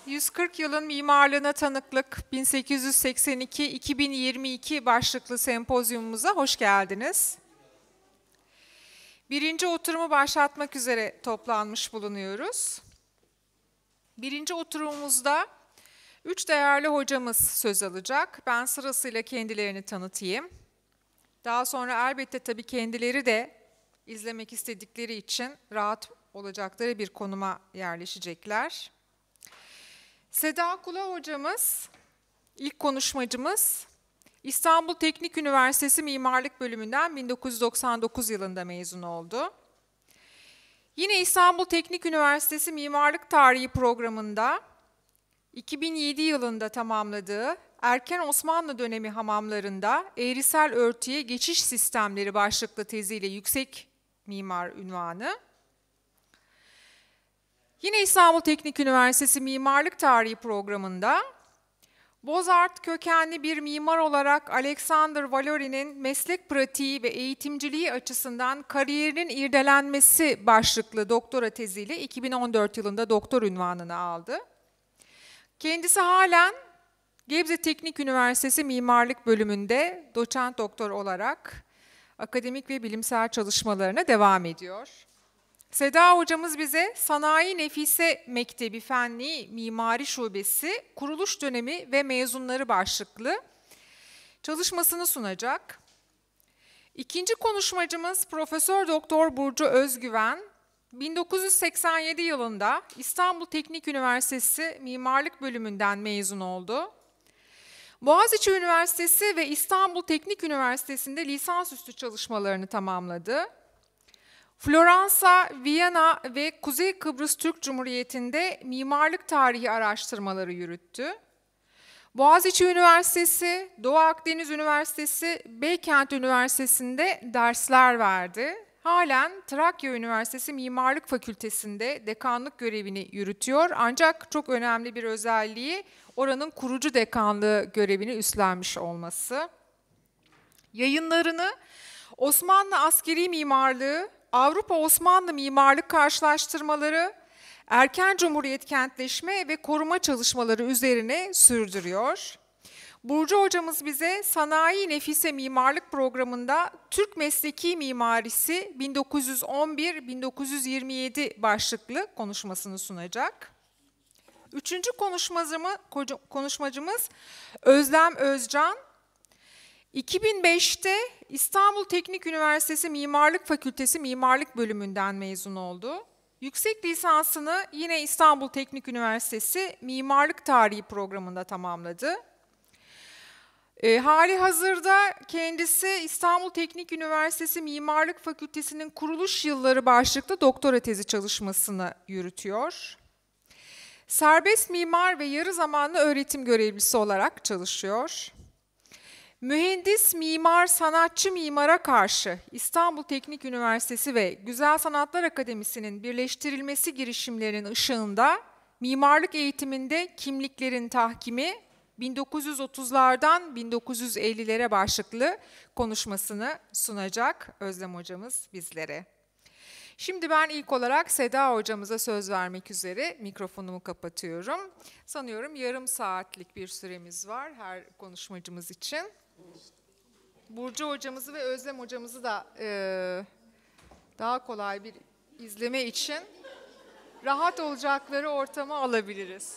140 yılın mimarlığına tanıklık 1882-2022 başlıklı sempozyumumuza hoş geldiniz. Birinci oturumu başlatmak üzere toplanmış bulunuyoruz. Birinci oturumumuzda 3 değerli hocamız söz alacak. Ben sırasıyla kendilerini tanıtayım. Daha sonra elbette tabii kendileri de izlemek istedikleri için rahat olacakları bir konuma yerleşecekler. Seda Kula hocamız, ilk konuşmacımız, İstanbul Teknik Üniversitesi Mimarlık Bölümünden 1999 yılında mezun oldu. Yine İstanbul Teknik Üniversitesi Mimarlık Tarihi programında 2007 yılında tamamladığı Erken Osmanlı dönemi hamamlarında eğrisel örtüye geçiş sistemleri başlıklı teziyle yüksek mimar unvanı. Yine İstanbul Teknik Üniversitesi Mimarlık Tarihi programında Bozart kökenli bir mimar olarak Alexander Valori'nin meslek pratiği ve eğitimciliği açısından kariyerinin irdelenmesi başlıklı doktora teziyle 2014 yılında doktor unvanını aldı. Kendisi halen Gebze Teknik Üniversitesi Mimarlık Bölümünde doçent doktor olarak akademik ve bilimsel çalışmalarına devam ediyor. Seda hocamız bize Sanayi Nefise Mektebi Fenli Mimari Şubesi kuruluş dönemi ve mezunları başlıklı çalışmasını sunacak. İkinci konuşmacımız Profesör Doktor Burcu Özgüven, 1987 yılında İstanbul Teknik Üniversitesi Mimarlık Bölümünden mezun oldu. Boğaziçi Üniversitesi ve İstanbul Teknik Üniversitesi'nde lisansüstü çalışmalarını tamamladı. Floransa, Viyana ve Kuzey Kıbrıs Türk Cumhuriyeti'nde mimarlık tarihi araştırmaları yürüttü. Boğaziçi Üniversitesi, Doğu Akdeniz Üniversitesi, Beykent Üniversitesi'nde dersler verdi. Halen Trakya Üniversitesi Mimarlık Fakültesi'nde dekanlık görevini yürütüyor. Ancak çok önemli bir özelliği oranın kurucu dekanlığı görevini üstlenmiş olması. Yayınlarını Osmanlı Askeri Mimarlığı, Avrupa-Osmanlı Mimarlık Karşılaştırmaları, Erken Cumhuriyet Kentleşme ve Koruma çalışmaları üzerine sürdürüyor. Burcu hocamız bize Sanayi Nefise Mimarlık Programı'nda Türk Mesleki Mimarisi 1911-1927 başlıklı konuşmasını sunacak. Üçüncü konuşmacımız Özlem Özcan. 2005'te İstanbul Teknik Üniversitesi Mimarlık Fakültesi Mimarlık Bölümünden mezun oldu. Yüksek lisansını yine İstanbul Teknik Üniversitesi Mimarlık Tarihi programında tamamladı. Hali hazırda kendisi İstanbul Teknik Üniversitesi Mimarlık Fakültesi'nin kuruluş yılları başlıklı doktora tezi çalışmasını yürütüyor. Serbest mimar ve yarı zamanlı öğretim görevlisi olarak çalışıyor. Mühendis, mimar, sanatçı mimara karşı İstanbul Teknik Üniversitesi ve Güzel Sanatlar Akademisi'nin birleştirilmesi girişimlerinin ışığında mimarlık eğitiminde kimliklerin tahkimi 1930'lardan 1950'lere başlıklı konuşmasını sunacak Özlem hocamız bizlere. Şimdi ben ilk olarak Seda hocamıza söz vermek üzere mikrofonumu kapatıyorum. Sanıyorum yarım saatlik bir süremiz var her konuşmacımız için. Burcu hocamızı ve Özlem hocamızı da daha kolay bir izleme için rahat olacakları ortama alabiliriz.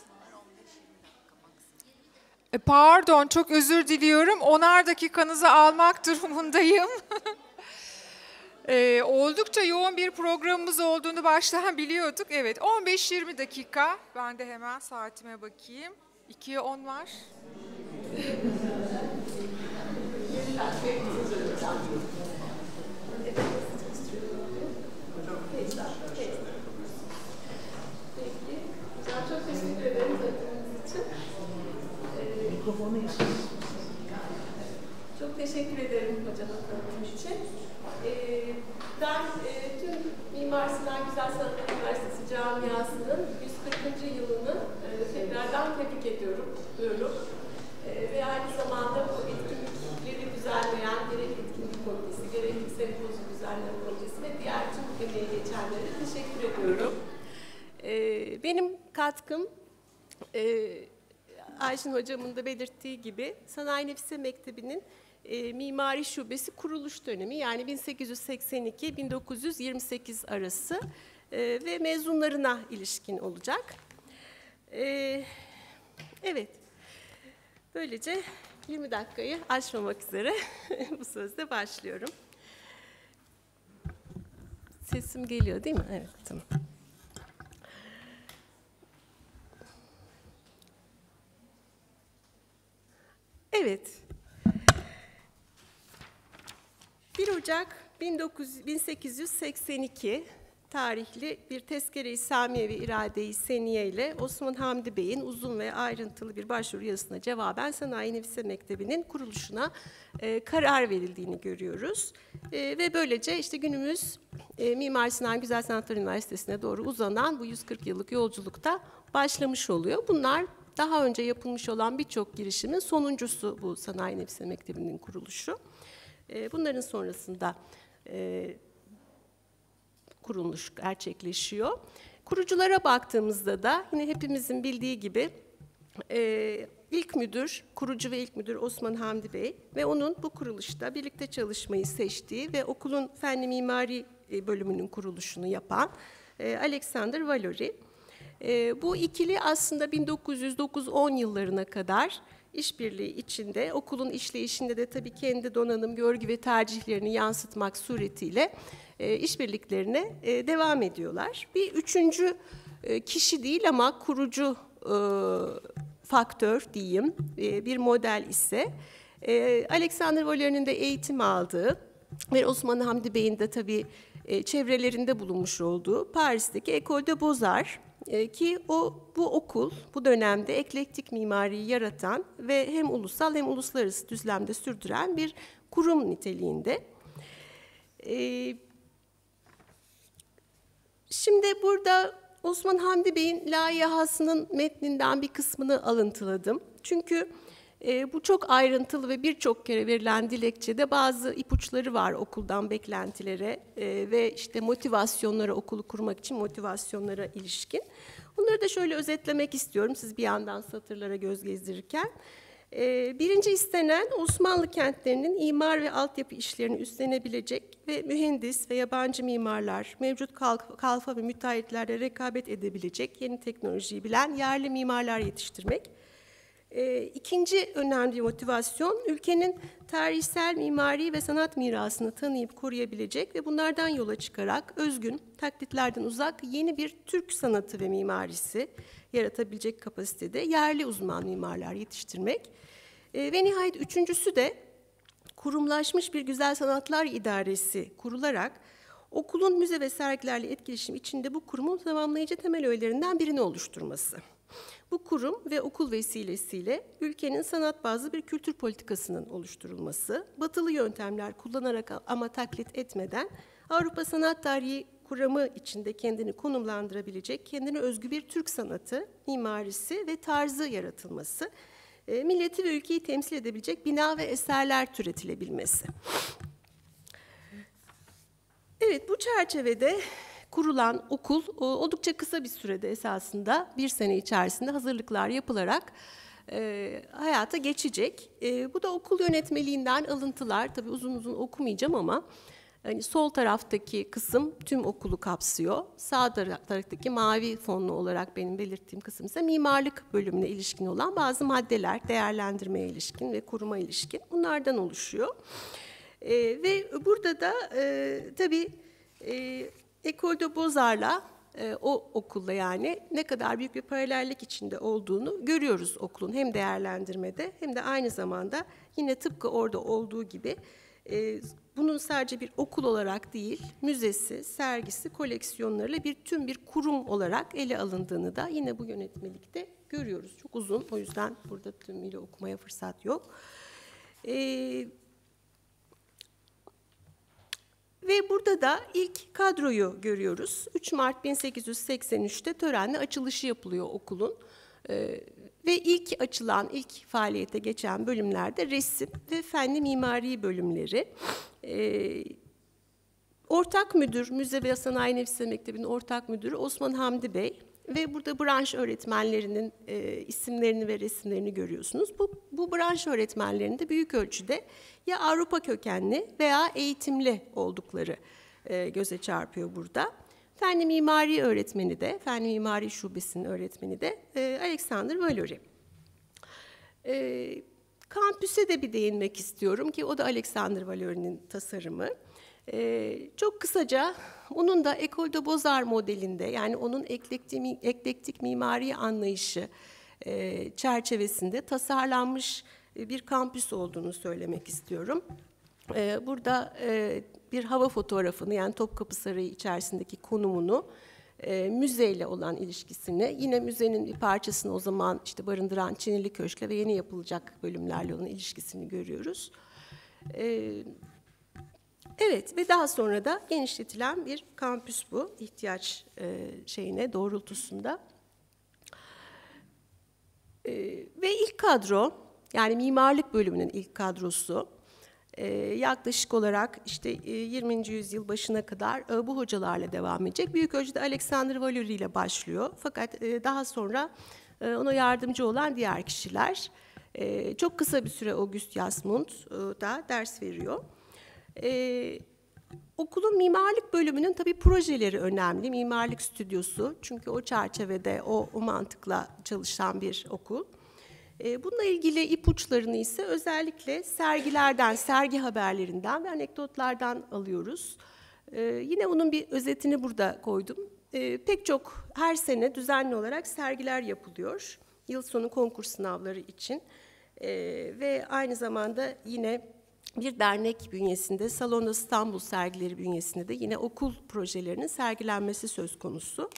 Pardon, çok özür diliyorum. 10'ar dakikanızı almak durumundayım. Oldukça yoğun bir programımız olduğunu baştan biliyorduk. Evet, 15-20 dakika. Ben de hemen saatime bakayım. 2'ye 10 var. Çok teşekkür ederim tanıdığınız için. Çok teşekkür ederim hocama tanıdığınız için. Ben tüm Mimar Sinan Güzel Sanatlar Üniversitesi camiasının 140. yılını tekrardan tebrik ediyorum. Ve aynı zamanda bu etkinlikleri düzenleyen gerek etkinlik komitesi, gerek sempozyum düzenleme komitesi ve diğer tüm emeği geçenlere teşekkür ediyorum. Benim katkım Ayşin Hocam'ın da belirttiği gibi Sanayi Nefise Mektebi'nin mimari şubesi kuruluş dönemi, yani 1882-1928 arası ve mezunlarına ilişkin olacak. Evet, böylece 20 dakikayı aşmamak üzere bu sözde başlıyorum. Sesim geliyor değil mi? Evet, tamam. Evet. 1 Ocak 1882 tarihli bir Tezkere-i Samiye ve İrade-i Seniye ile Osman Hamdi Bey'in uzun ve ayrıntılı bir başvuru yazısına cevaben Sanayi Nefise Mektebi'nin kuruluşuna karar verildiğini görüyoruz. Ve böylece işte günümüz Mimar Sinan Güzel Sanatlar Üniversitesi'ne doğru uzanan bu 140 yıllık yolculukta başlamış oluyor. Bunlar daha önce yapılmış olan birçok girişimin sonuncusu bu Sanayi Nefise Mektebi'nin kuruluşu. Bunların sonrasında kuruluş gerçekleşiyor. Kuruculara baktığımızda da yine hepimizin bildiği gibi ilk müdür, kurucu ve ilk müdür Osman Hamdi Bey ve onun bu kuruluşta birlikte çalışmayı seçtiği ve okulun Fenli Mimari bölümünün kuruluşunu yapan Alexander Valori. Bu ikili aslında 1909-10 yıllarına kadar işbirliği içinde, okulun işleyişinde de tabii kendi donanım, görgü ve tercihlerini yansıtmak suretiyle işbirliklerine devam ediyorlar. Bir üçüncü kişi değil ama kurucu faktör diyeyim, bir model ise Alexander Valori'nin de eğitim aldığı ve Osman Hamdi Bey'in de tabii çevrelerinde bulunmuş olduğu Paris'teki École des Beaux-Arts, ki bu okul bu dönemde eklektik mimariyi yaratan ve hem ulusal hem uluslararası düzlemde sürdüren bir kurum niteliğinde. Şimdi burada Osman Hamdi Bey'in layihasının metninden bir kısmını alıntıladım. Çünkü bu çok ayrıntılı ve birçok kere verilen dilekçede bazı ipuçları var okuldan beklentilere ve işte motivasyonlara, okulu kurmak için motivasyonlara ilişkin. Bunları da şöyle özetlemek istiyorum siz bir yandan satırlara göz gezdirirken. Birinci istenen Osmanlı kentlerinin imar ve altyapı işlerini üstlenebilecek ve mühendis ve yabancı mimarlar, mevcut kalfa ve müteahhitlerle rekabet edebilecek yeni teknolojiyi bilen yerli mimarlar yetiştirmek. İkinci önemli motivasyon, ülkenin tarihsel mimari ve sanat mirasını tanıyıp koruyabilecek ve bunlardan yola çıkarak özgün, taklitlerden uzak yeni bir Türk sanatı ve mimarisi yaratabilecek kapasitede yerli uzman mimarlar yetiştirmek. Ve nihayet üçüncüsü de kurumlaşmış bir Güzel Sanatlar İdaresi kurularak okulun müze ve sergilerle etkileşim içinde bu kurumun tamamlayıcı temel öğelerinden birini oluşturması. Bu kurum ve okul vesilesiyle ülkenin sanat bazlı bir kültür politikasının oluşturulması, batılı yöntemler kullanarak ama taklit etmeden Avrupa sanat tarihi kuramı içinde kendini konumlandırabilecek, kendine özgü bir Türk sanatı, mimarisi ve tarzı yaratılması, milleti ve ülkeyi temsil edebilecek bina ve eserler türetilebilmesi. Evet, bu çerçevede kurulan okul oldukça kısa bir sürede esasında bir sene içerisinde hazırlıklar yapılarak hayata geçecek. Bu da okul yönetmeliğinden alıntılar, tabii uzun uzun okumayacağım ama hani sol taraftaki kısım tüm okulu kapsıyor. Sağ taraftaki mavi fonlu olarak benim belirttiğim kısım ise mimarlık bölümüne ilişkin olan bazı maddeler, değerlendirmeye ilişkin ve kuruma ilişkin bunlardan oluşuyor. Ve burada da tabii École des Beaux-Arts'la o okulla yani ne kadar büyük bir paralellik içinde olduğunu görüyoruz okulun hem değerlendirmede hem de aynı zamanda yine tıpkı orada olduğu gibi bunun sadece bir okul olarak değil, müzesi, sergisi, koleksiyonlarıyla bir kurum olarak ele alındığını da yine bu yönetmelikte görüyoruz. Çok uzun, o yüzden burada tümüyle okumaya fırsat yok. Ve burada da ilk kadroyu görüyoruz. 3 Mart 1883'te törenle açılışı yapılıyor okulun. Ve ilk faaliyete geçen bölümlerde resim ve fenli mimari bölümleri. Ortak müdür, Müze ve Sanayi Nefise Mektebi'nin ortak müdürü Osman Hamdi Bey. Ve burada branş öğretmenlerinin isimlerini ve resimlerini görüyorsunuz. Bu branş öğretmenlerinin de büyük ölçüde ya Avrupa kökenli veya eğitimli oldukları göze çarpıyor burada. Fen mimari öğretmeni de, fen mimari şubesinin öğretmeni de Alexander Valori. Kampüse de bir değinmek istiyorum ki o da Alexander Valori'nin tasarımı. Çok kısaca onun da École de Beaux-Arts modelinde, yani onun eklektik mimari anlayışı çerçevesinde tasarlanmış bir kampüs olduğunu söylemek istiyorum. Burada bir hava fotoğrafını, yani Topkapı Sarayı içerisindeki konumunu, müzeyle olan ilişkisini, yine müzenin bir parçasını o zaman işte barındıran Çinili Köşk'le ve yeni yapılacak bölümlerle olan ilişkisini görüyoruz. Evet ve daha sonra da genişletilen bir kampüs bu, ihtiyaç doğrultusunda. Ve ilk kadro, yani mimarlık bölümünün ilk kadrosu, yaklaşık olarak işte 20. yüzyıl başına kadar bu hocalarla devam edecek. Büyük ölçüde Alexander Valori ile başlıyor. Fakat daha sonra ona yardımcı olan diğer kişiler. Çok kısa bir süre August Jasmund da ders veriyor. Okulun mimarlık bölümünün tabii projeleri önemli. Mimarlık stüdyosu, çünkü o çerçevede, o mantıkla çalışan bir okul. Bununla ilgili ipuçlarını ise özellikle sergilerden, sergi haberlerinden ve anekdotlardan alıyoruz. Yine onun bir özetini burada koydum. Pek çok her sene düzenli olarak sergiler yapılıyor. Yıl sonu konkurs sınavları için. Ve aynı zamanda yine bir dernek bünyesinde, Salon İstanbul sergileri bünyesinde de yine okul projelerinin sergilenmesi söz konusu.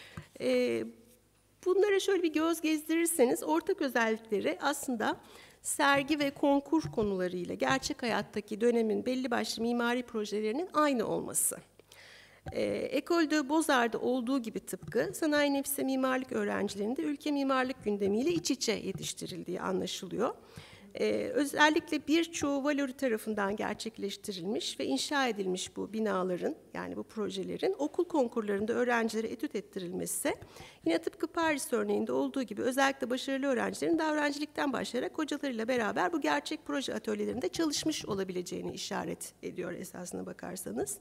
Bunlara şöyle bir göz gezdirirseniz ortak özellikleri aslında sergi ve konkur konularıyla gerçek hayattaki dönemin belli başlı mimari projelerinin aynı olması. École de Beaux-Arts'da olduğu gibi tıpkı Sanayi Nefise mimarlık öğrencilerinin de ülke mimarlık gündemiyle iç içe yetiştirildiği anlaşılıyor. Özellikle birçoğu Valori tarafından gerçekleştirilmiş ve inşa edilmiş bu binaların, yani bu projelerin okul konkurlarında öğrencilere etüt ettirilmesi, yine tıpkı Paris örneğinde olduğu gibi özellikle başarılı öğrencilerin daha öğrencilikten başlayarak hocalarıyla beraber bu gerçek proje atölyelerinde çalışmış olabileceğini işaret ediyor esasına bakarsanız.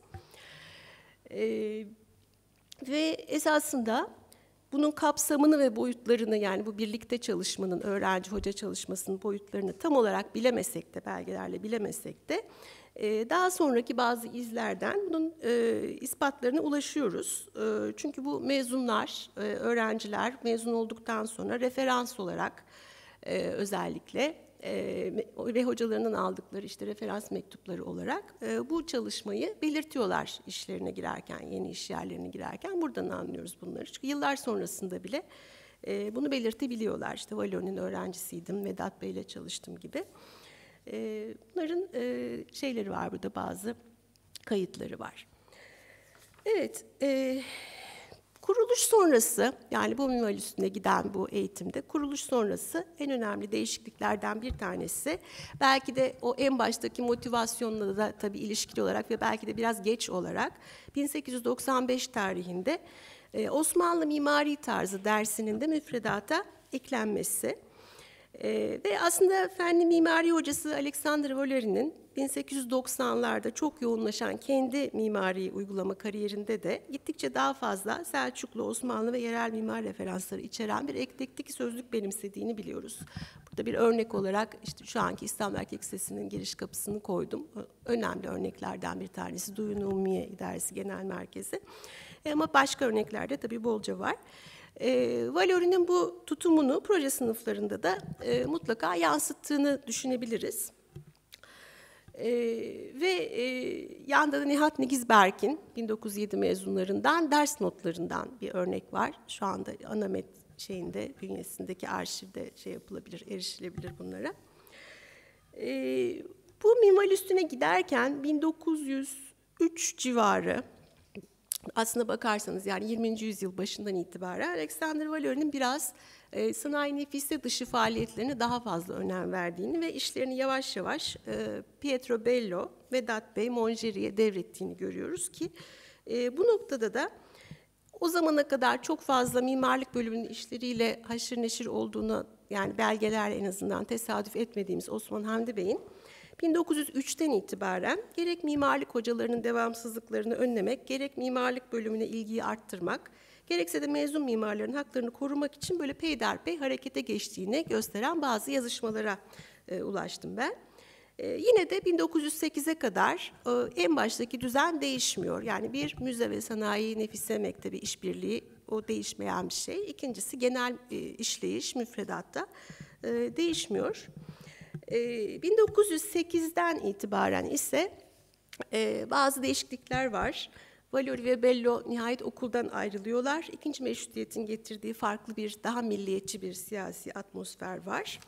Ve esasında bunun kapsamını ve boyutlarını, yani bu birlikte çalışmanın, öğrenci-hoca çalışmasının boyutlarını tam olarak bilemesek de, belgelerle bilemesek de daha sonraki bazı izlerden bunun ispatlarına ulaşıyoruz. Çünkü bu mezunlar, öğrenciler mezun olduktan sonra referans olarak özellikle ve hocalarından aldıkları işte referans mektupları olarak bu çalışmayı belirtiyorlar işlerine girerken, yeni iş yerlerine girerken. Buradan anlıyoruz bunları. Çünkü yıllar sonrasında bile bunu belirtebiliyorlar. İşte Valori'nin öğrencisiydim, Vedat Bey'le çalıştım gibi. Bunların şeyleri var burada, bazı kayıtları var. Evet, kuruluş sonrası, yani bu minval üstüne giden bu eğitimde kuruluş sonrası en önemli değişikliklerden bir tanesi, belki de o en baştaki motivasyonla da tabii ilişkili olarak ve belki de biraz geç olarak 1895 tarihinde Osmanlı mimari tarzı dersinin de müfredata eklenmesi. Ve aslında fenli mimari hocası Alexander Valori'nin 1890'larda çok yoğunlaşan kendi mimari uygulama kariyerinde de gittikçe daha fazla Selçuklu, Osmanlı ve yerel mimar referansları içeren bir eklektik sözlük benimsediğini biliyoruz. Burada bir örnek olarak işte şu anki İstanbul Erkek Lisesi'nin giriş kapısını koydum. Önemli örneklerden bir tanesi Duyun Umumiye İdaresi Genel Merkezi. Ama başka örneklerde tabii bolca var. Valori'nin bu tutumunu proje sınıflarında da mutlaka yansıttığını düşünebiliriz. Yanda da Nihat Negizberk'in 1907 mezunlarından ders notlarından bir örnek var. Şu anda Anamet bünyesindeki arşivde yapılabilir, erişilebilir bunlara. Bu minval üstüne giderken 1903 civarı, aslına bakarsanız yani 20. yüzyıl başından itibaren Alexander Valori'nin biraz sanayi nefise dışı faaliyetlerine daha fazla önem verdiğini ve işlerini yavaş yavaş Pietro Bello, Vedat Bey, Mongeri'ye devrettiğini görüyoruz ki bu noktada da o zamana kadar çok fazla mimarlık bölümünün işleriyle haşır neşir olduğunu, yani belgelerle en azından tesadüf etmediğimiz Osman Hamdi Bey'in 1903'ten itibaren gerek mimarlık hocalarının devamsızlıklarını önlemek, gerek mimarlık bölümüne ilgiyi arttırmak, gerekse de mezun mimarların haklarını korumak için böyle peyderpey harekete geçtiğini gösteren bazı yazışmalara ulaştım ben. Yine de 1908'e kadar en baştaki düzen değişmiyor. Yani bir müze ve sanayi nefise mektebi işbirliği, o değişmeyen bir şey. İkincisi genel işleyiş müfredatta değişmiyor. 1908'den itibaren ise bazı değişiklikler var. Valori ve Bello nihayet okuldan ayrılıyorlar. İkinci meşrutiyetin getirdiği farklı bir, daha milliyetçi bir siyasi atmosfer var.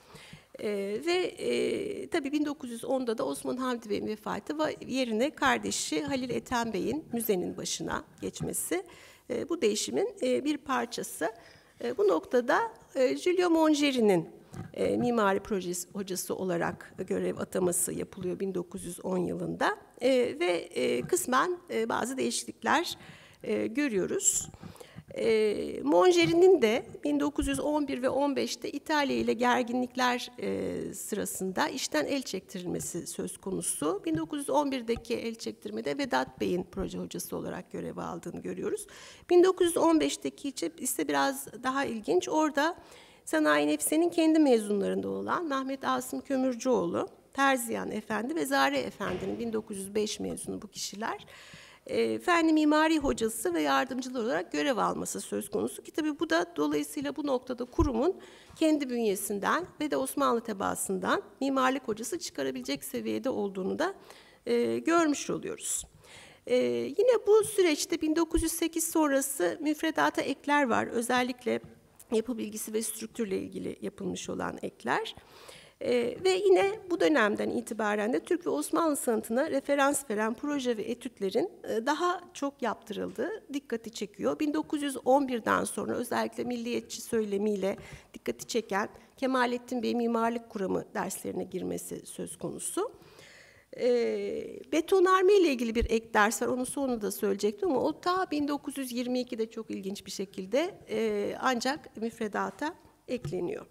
Tabii 1910'da da Osman Hamdi Bey'in vefatı ve yerine kardeşi Halil Ethem Bey'in müzenin başına geçmesi bu değişimin bir parçası. Bu noktada Giulio Mongeri'nin mimari projesi hocası olarak görev ataması yapılıyor 1910 yılında ve kısmen bazı değişiklikler görüyoruz. Mongeri'nin de 1911 ve 15'te İtalya ile gerginlikler sırasında işten el çektirilmesi söz konusu. 1911'deki el çektirmede Vedat Bey'in proje hocası olarak görev aldığını görüyoruz. 1915'teki ise biraz daha ilginç. Orada Sanayi Nefise'nin kendi mezunlarında olan Mehmet Asım Kömürcüoğlu, Terziyan Efendi ve Zare Efendi'nin 1905 mezunu bu kişiler fen mimari hocası ve yardımcılar olarak görev alması söz konusu ki tabii bu da dolayısıyla bu noktada kurumun kendi bünyesinden ve de Osmanlı tebaasından mimarlık hocası çıkarabilecek seviyede olduğunu da görmüş oluyoruz. Yine bu süreçte 1908 sonrası müfredata ekler var. Özellikle yapı bilgisi ve strüktürle ilgili yapılmış olan ekler. Ve yine bu dönemden itibaren de Türk ve Osmanlı sanatına referans veren proje ve etütlerin daha çok yaptırıldığı dikkati çekiyor. 1911'den sonra özellikle milliyetçi söylemiyle dikkati çeken Kemalettin Bey mimarlık kuramı derslerine girmesi söz konusu. Betonarme ile ilgili bir ek ders var, onu sonunda da söyleyecektim ama o ta 1922'de çok ilginç bir şekilde ancak müfredata ekleniyor.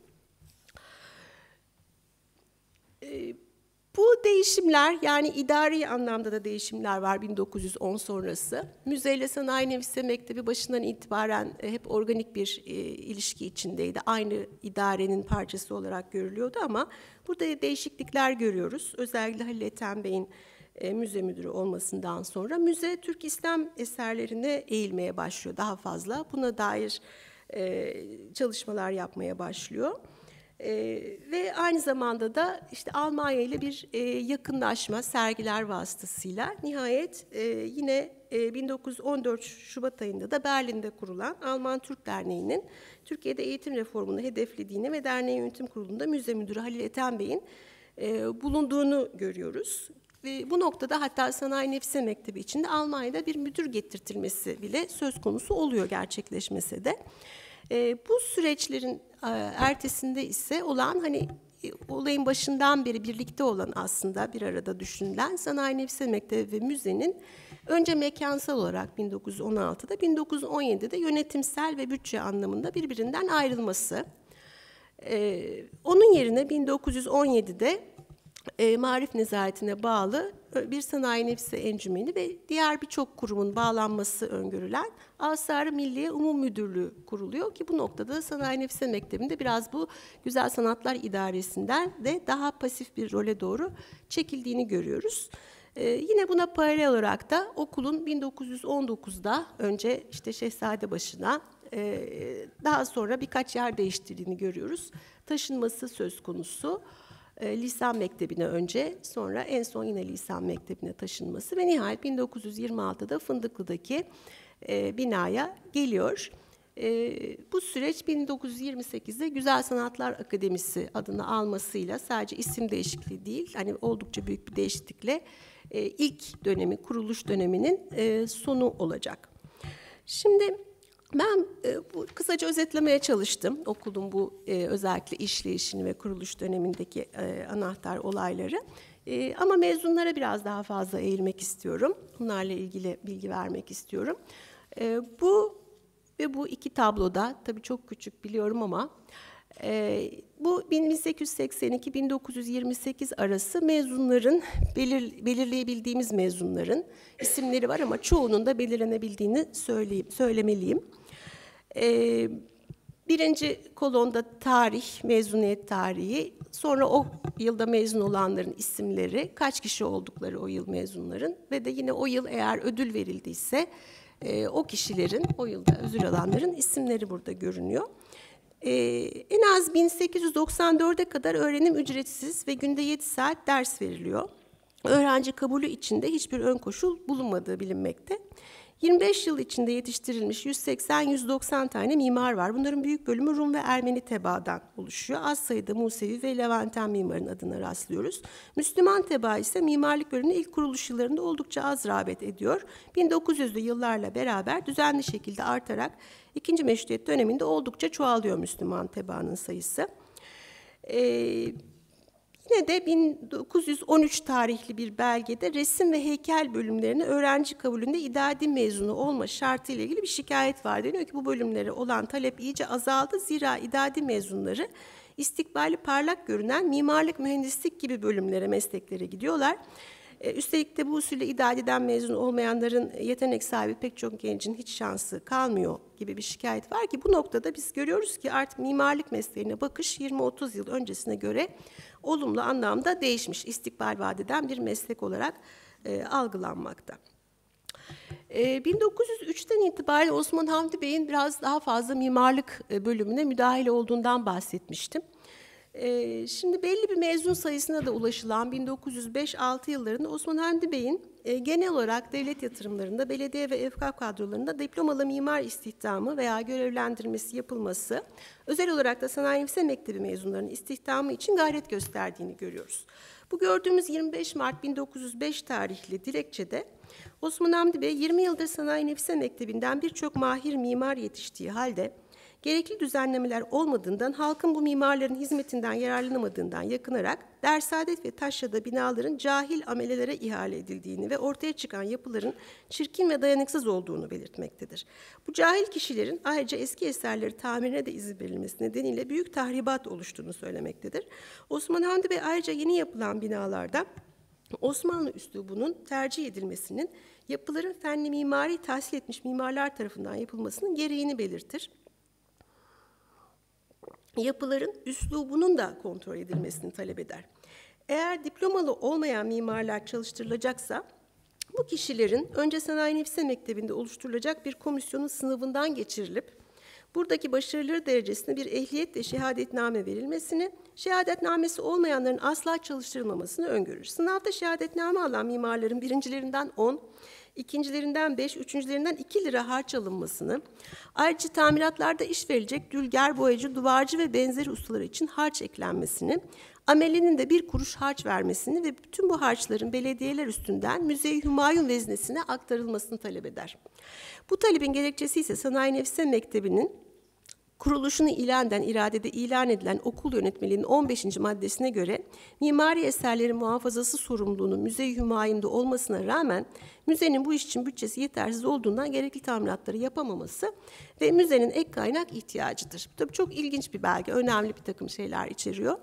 Bu değişimler, yani idari anlamda da değişimler var 1910 sonrası. Müze ile Sanayi Nefise Mektebi başından itibaren hep organik bir ilişki içindeydi. Aynı idarenin parçası olarak görülüyordu ama burada değişiklikler görüyoruz. Özellikle Halil Ethem Bey'in müze müdürü olmasından sonra müze Türk İslam eserlerine eğilmeye başlıyor daha fazla. Buna dair çalışmalar yapmaya başlıyor. Ve aynı zamanda da işte Almanya ile bir yakınlaşma sergiler vasıtasıyla nihayet yine 1914 Şubat ayında da Berlin'de kurulan Alman Türk Derneği'nin Türkiye'de eğitim reformunu hedeflediğini ve derneğin yönetim kurulunda müze müdürü Halil Ethem Bey'in bulunduğunu görüyoruz. Ve bu noktada hatta Sanayi Nefise Mektebi içinde Almanya'da bir müdür getirtilmesi bile söz konusu oluyor gerçekleşmese de. Bu süreçlerin ertesinde ise olan hani olayın başından beri birlikte olan aslında bir arada düşünülen Sanayi Nefise Mektebi ve müzenin önce mekansal olarak 1916'da 1917'de yönetimsel ve bütçe anlamında birbirinden ayrılması. Onun yerine 1917'de Marif Nezareti'ne bağlı bir Sanayi Nefise Encümeni ve diğer birçok kurumun bağlanması öngörülen Asar-ı Milliye Umum Müdürlüğü kuruluyor ki bu noktada Sanayi Nefise Mektebi'nde biraz bu Güzel Sanatlar İdaresi'nden de daha pasif bir role doğru çekildiğini görüyoruz. Yine buna paralel olarak da okulun 1919'da önce işte Şehzadebaşı'na daha sonra birkaç yer değiştirdiğini görüyoruz. Taşınması söz konusu. Lisan Mektebi'ne önce, sonra en son yine Lisan Mektebi'ne taşınması ve nihayet 1926'da Fındıklı'daki binaya geliyor. Bu süreç 1928'de Güzel Sanatlar Akademisi adını almasıyla sadece isim değişikliği değil, hani oldukça büyük bir değişiklikle ilk dönemi, kuruluş döneminin sonu olacak. Şimdi ben bu kısaca özetlemeye çalıştım okulun bu özellikle işleyişini ve kuruluş dönemindeki anahtar olayları. Ama mezunlara biraz daha fazla eğilmek istiyorum. Bunlarla ilgili bilgi vermek istiyorum. Bu Ve bu iki tabloda, tabii çok küçük biliyorum ama, bu 1882-1928 arası mezunların, belirleyebildiğimiz mezunların isimleri var ama çoğunun da belirlenebildiğini söylemeliyim. Birinci kolonda tarih, mezuniyet tarihi, sonra o yılda mezun olanların isimleri, kaç kişi oldukları o yıl mezunların ve de yine o yıl eğer ödül verildiyse o kişilerin, o yılda ödül alanların isimleri burada görünüyor. En az 1894'e kadar öğrenim ücretsiz ve günde 7 saat ders veriliyor. Öğrenci kabulü içinde hiçbir ön koşul bulunmadığı bilinmekte. 25 yıl içinde yetiştirilmiş 180-190 tane mimar var. Bunların büyük bölümü Rum ve Ermeni tebaadan oluşuyor. Az sayıda Musevi ve Levanten mimarın adına rastlıyoruz. Müslüman tebaa ise mimarlık bölümünün ilk kuruluş yıllarında oldukça az rağbet ediyor. 1900'lü yıllarla beraber düzenli şekilde artarak ikinci Meşrutiyet döneminde oldukça çoğalıyor Müslüman tebaanın sayısı. Yine de 1913 tarihli bir belgede resim ve heykel bölümlerine öğrenci kabulünde idadi mezunu olma şartı ile ilgili bir şikayet var. Deniyor ki bu bölümlere olan talep iyice azaldı. Zira idadi mezunları istikbali parlak görünen mimarlık, mühendislik gibi bölümlere, mesleklere gidiyorlar. Üstelik de bu usulle idadiden mezun olmayanların yetenek sahibi pek çok gencin hiç şansı kalmıyor gibi bir şikayet var ki bu noktada biz görüyoruz ki artık mimarlık mesleğine bakış 20-30 yıl öncesine göre olumlu anlamda değişmiş, istikbal vaat eden bir meslek olarak algılanmakta. 1903'ten itibaren Osman Hamdi Bey'in biraz daha fazla mimarlık bölümüne müdahil olduğundan bahsetmiştim. Şimdi belli bir mezun sayısına da ulaşılan 1905-6 yıllarında Osman Hamdi Bey'in genel olarak devlet yatırımlarında, belediye ve efkaf kadrolarında diplomalı mimar istihdamı veya görevlendirmesi yapılması, özel olarak da Sanayi Yüksek Mektebi mezunlarının istihdamı için gayret gösterdiğini görüyoruz. Bu gördüğümüz 25 Mart 1905 tarihli dilekçede Osman Hamdi Bey 20 yıldır Sanayi Nefise Mektebi'nden birçok mahir mimar yetiştiği halde gerekli düzenlemeler olmadığından, halkın bu mimarların hizmetinden yararlanamadığından yakınarak Dersaadet ve Taşra'da binaların cahil amelelere ihale edildiğini ve ortaya çıkan yapıların çirkin ve dayanıksız olduğunu belirtmektedir. Bu cahil kişilerin ayrıca eski eserleri tamirine de izin verilmesi nedeniyle büyük tahribat oluştuğunu söylemektedir. Osman Hamdi Bey ayrıca yeni yapılan binalarda Osmanlı üslubunun tercih edilmesinin yapıların fenli mimari tahsil etmiş mimarlar tarafından yapılmasının gereğini belirtir. Yapıların üslubunun da kontrol edilmesini talep eder. Eğer diplomalı olmayan mimarlar çalıştırılacaksa, bu kişilerin önce Sanayi Nefise Mektebi'nde oluşturulacak bir komisyonun sınavından geçirilip, buradaki başarıları derecesinde bir ehliyet ve şehadetname verilmesini, şehadetnamesi olmayanların asla çalıştırılmamasını öngörür. Sınavda şehadetname alan mimarların birincilerinden 10, ikincilerinden 5, üçüncülerinden 2 lira harç alınmasını, ayrıca tamiratlarda iş verilecek dülger, boyacı, duvarcı ve benzeri ustalar için harç eklenmesini, amelinin de 1 kuruş harç vermesini ve bütün bu harçların belediyeler üstünden Müze-i Hümayun veznesine aktarılmasını talep eder. Bu talebin gerekçesi ise Sanayi Nefise Mektebi'nin kuruluşunu iradede ilan edilen okul yönetmeliğinin 15. maddesine göre mimari eserlerin muhafazası sorumluluğunun Müze-i Hümayun'da olmasına rağmen müzenin bu iş için bütçesi yetersiz olduğundan gerekli tamiratları yapamaması ve müzenin ek kaynak ihtiyacıdır. Tabii çok ilginç bir belge, önemli bir takım şeyler içeriyor.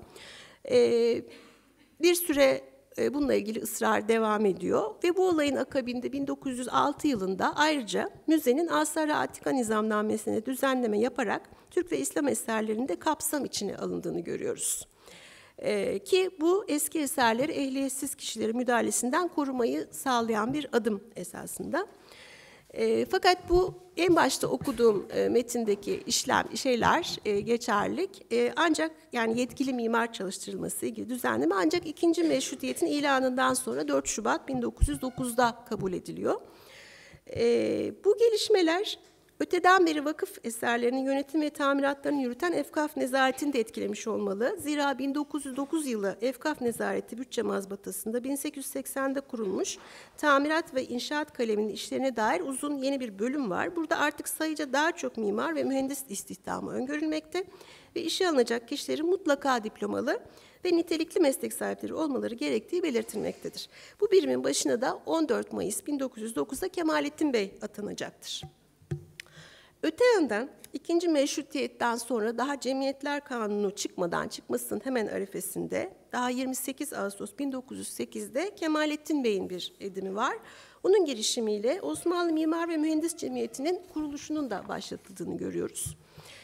Bir süre bununla ilgili ısrar devam ediyor ve bu olayın akabinde 1906 yılında ayrıca müzenin Asar-ı Atika Nizamnamesi'ne düzenleme yaparak Türk ve İslam eserlerinin de kapsam içine alındığını görüyoruz. Ki bu eski eserleri ehliyetsiz kişilerin müdahalesinden korumayı sağlayan bir adım esasında. Fakat bu en başta okuduğum metindeki şeyler geçerlilik ancak yani yetkili mimar çalıştırılması ilgili düzenleme ancak 2. Meşrutiyet'in ilanından sonra 4 Şubat 1909'da kabul ediliyor. Bu gelişmeler öteden beri vakıf eserlerinin yönetim ve tamiratlarını yürüten Efkaf Nezaretini de etkilemiş olmalı. Zira 1909 yılı Efkaf Nezareti bütçe mazbatasında 1880'de kurulmuş tamirat ve inşaat kaleminin işlerine dair uzun yeni bir bölüm var. Burada artık sayıca daha çok mimar ve mühendis istihdamı öngörülmekte ve işe alınacak kişilerin mutlaka diplomalı ve nitelikli meslek sahipleri olmaları gerektiği belirtilmektedir. Bu birimin başına da 14 Mayıs 1909'da Kemalettin Bey atanacaktır. Öte yandan ikinci meşrutiyetten sonra daha Cemiyetler Kanunu çıkmasının hemen arifesinde daha 28 Ağustos 1908'de Kemalettin Bey'in bir edimi var. Onun girişimiyle Osmanlı Mimar ve Mühendis Cemiyeti'nin kuruluşunun da başlatıldığını görüyoruz.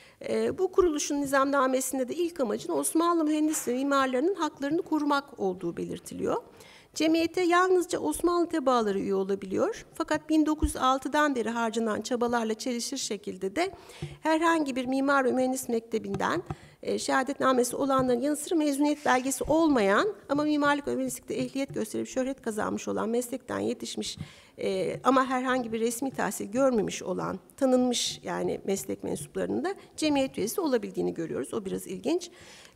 Bu kuruluşun nizamnamesinde de ilk amacın Osmanlı mühendis ve mimarlarının haklarını korumak olduğu belirtiliyor. Cemiyete yalnızca Osmanlı tebaaları üye olabiliyor. Fakat 1906'dan beri harcanan çabalarla çelişir şekilde de herhangi bir mimar ve mühendis mektebinden şehadetnamesi olanların yanı sıra mezuniyet belgesi olmayan ama mimarlık ve mühendislikte ehliyet gösterip şöhret kazanmış olan, meslekten yetişmiş ama herhangi bir resmi tahsil görmemiş olan, tanınmış yani meslek mensuplarının da cemiyet üyesi olabildiğini görüyoruz. O biraz ilginç.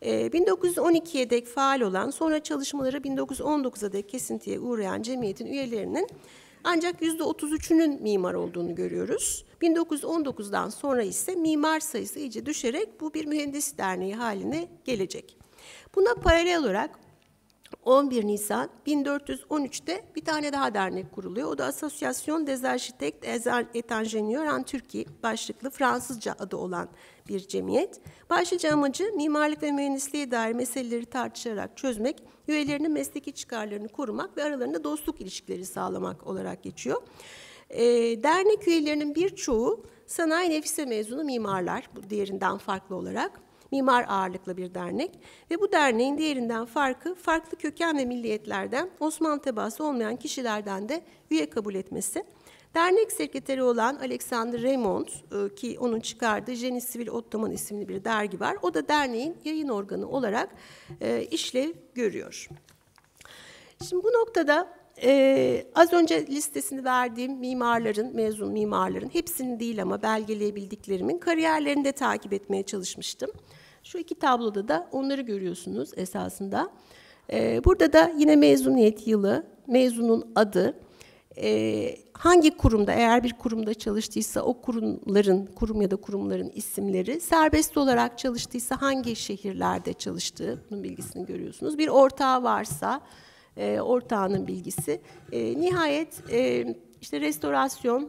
1912'ye dek faal olan, sonra çalışmaları 1919'a dek kesintiye uğrayan cemiyetin üyelerinin ancak %33'ünün mimar olduğunu görüyoruz. 1919'dan sonra ise mimar sayısı iyice düşerek bu bir mühendis derneği haline gelecek. Buna paralel olarak 11 Nisan 1413'te bir tane daha dernek kuruluyor. O da Association des Architectes et Ingénieurs en Turquie başlıklı Fransızca adı olan bir cemiyet. Başlıca amacı mimarlık ve mühendisliğe dair meseleleri tartışarak çözmek, üyelerinin mesleki çıkarlarını korumak ve aralarında dostluk ilişkileri sağlamak olarak geçiyor. Dernek üyelerinin birçoğu sanayi nefise mezunu mimarlar, bu diğerinden farklı olarak. Mimar ağırlıklı bir dernek ve bu derneğin diğerinden farklı köken ve milliyetlerden, Osmanlı tebaası olmayan kişilerden de üye kabul etmesi. Dernek sekreteri olan Alexander Raymond ki onun çıkardığı Génie Civil Ottoman isimli bir dergi var. O da derneğin yayın organı olarak işlev görüyor. Şimdi bu noktada az önce listesini verdiğim mimarların, mezun mimarların hepsini değil ama belgeleyebildiklerimin kariyerlerini de takip etmeye çalışmıştım. Şu iki tabloda da onları görüyorsunuz esasında. Burada da yine mezuniyet yılı, mezunun adı, hangi kurumda, eğer bir kurumda çalıştıysa o kurum ya da kurumların isimleri, serbest olarak çalıştıysa hangi şehirlerde çalıştığı, bunun bilgisini görüyorsunuz. Bir ortağı varsa ortağının bilgisi. Nihayet işte restorasyon,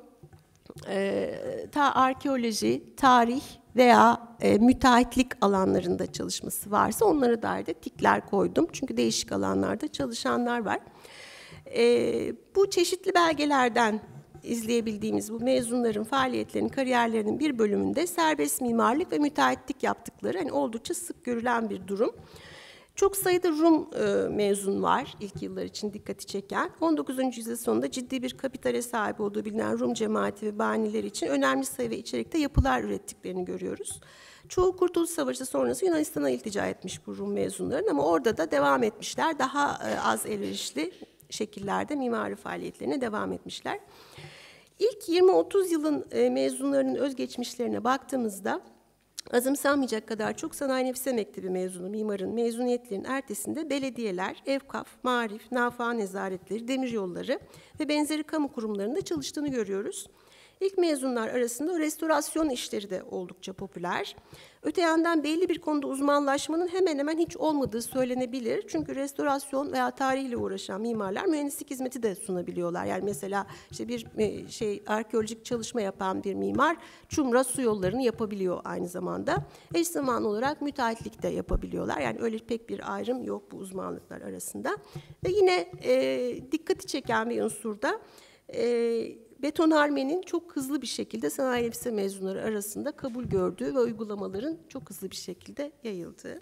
arkeoloji, tarih veya müteahhitlik alanlarında çalışması varsa onlara dair de tikler koydum. Çünkü değişik alanlarda çalışanlar var. Bu çeşitli belgelerden izleyebildiğimiz bu mezunların faaliyetlerinin, kariyerlerinin bir bölümünde serbest mimarlık ve müteahhitlik yaptıkları hani oldukça sık görülen bir durum. Çok sayıda Rum mezun var ilk yıllar için dikkati çeken. 19. yüzyıl sonunda ciddi bir kapitale sahip olduğu bilinen Rum cemaati ve banileri için önemli sayı ve içerikte yapılar ürettiklerini görüyoruz. Çoğu Kurtuluş Savaşı sonrası Yunanistan'a iltica etmiş bu Rum mezunların ama orada da devam etmişler. Daha az elverişli şekillerde mimari faaliyetlerine devam etmişler. İlk 20-30 yılın mezunlarının özgeçmişlerine baktığımızda azımsanmayacak kadar çok Sanayi Nefise Mektebi mezunu mimarın mezuniyetlerinin ertesinde belediyeler, evkaf, marif, nafa nezaretleri, demiryolları ve benzeri kamu kurumlarında çalıştığını görüyoruz. İlk mezunlar arasında restorasyon işleri de oldukça popüler. Öte yandan belli bir konuda uzmanlaşmanın hemen hemen hiç olmadığı söylenebilir. Çünkü restorasyon veya tarihle uğraşan mimarlar mühendislik hizmeti de sunabiliyorlar. Yani mesela işte bir arkeolojik çalışma yapan bir mimar Çumra su yollarını yapabiliyor aynı zamanda. Eş zamanlı olarak müteahhitlik de yapabiliyorlar. Yani öyle pek bir ayrım yok bu uzmanlıklar arasında. Ve yine dikkati çeken bir unsurda betonarmenin çok hızlı bir şekilde sanayi nefise mezunları arasında kabul gördüğü ve uygulamaların çok hızlı bir şekilde yayıldığı.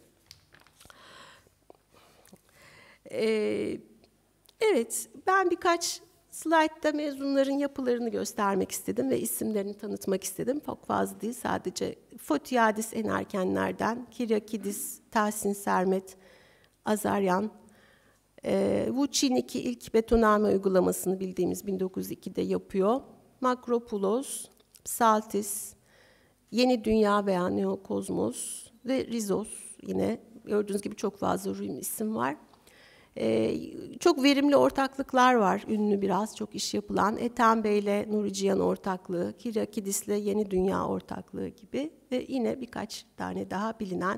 Evet, ben birkaç slaytta mezunların yapılarını göstermek istedim ve isimlerini tanıtmak istedim. Çok fazla değil, sadece Fotiadis en erkenlerden, Kiryakidis, Tahsin Sermet, Azaryan, Vucinic ilk betonarme uygulamasını bildiğimiz 1902'de yapıyor. Makropoulos, Psaltis, Yeni Dünya veya Neokozmos ve Rizos yine gördüğünüz gibi çok fazla isim var. Çok verimli ortaklıklar var, ünlü biraz çok iş yapılan. Ethem Bey ile Nuri Cihan ortaklığı, Kiryakidis ile Yeni Dünya ortaklığı gibi ve yine birkaç tane daha bilinen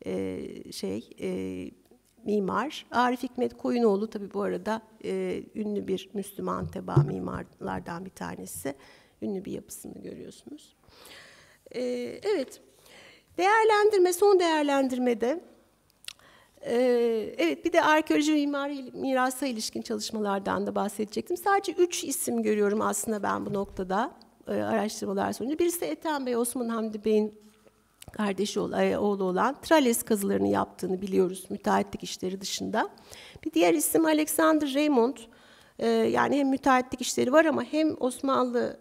mimar. Arif Hikmet Koyunoğlu tabii bu arada ünlü bir Müslüman tebaa mimarlardan bir tanesi. Ünlü bir yapısını görüyorsunuz. Evet, son değerlendirmede, evet, bir de arkeoloji ve mimari mirasa ilişkin çalışmalardan da bahsedecektim. Sadece 3 isim görüyorum aslında ben bu noktada araştırmalar sonucu. Birisi Ethem Bey, Osman Hamdi Bey'in oğlu olan Tralles kazılarını yaptığını biliyoruz, müteahhitlik işleri dışında. Bir diğer isim Alexander Raymond. Yani hem müteahhitlik işleri var ama hem Osmanlı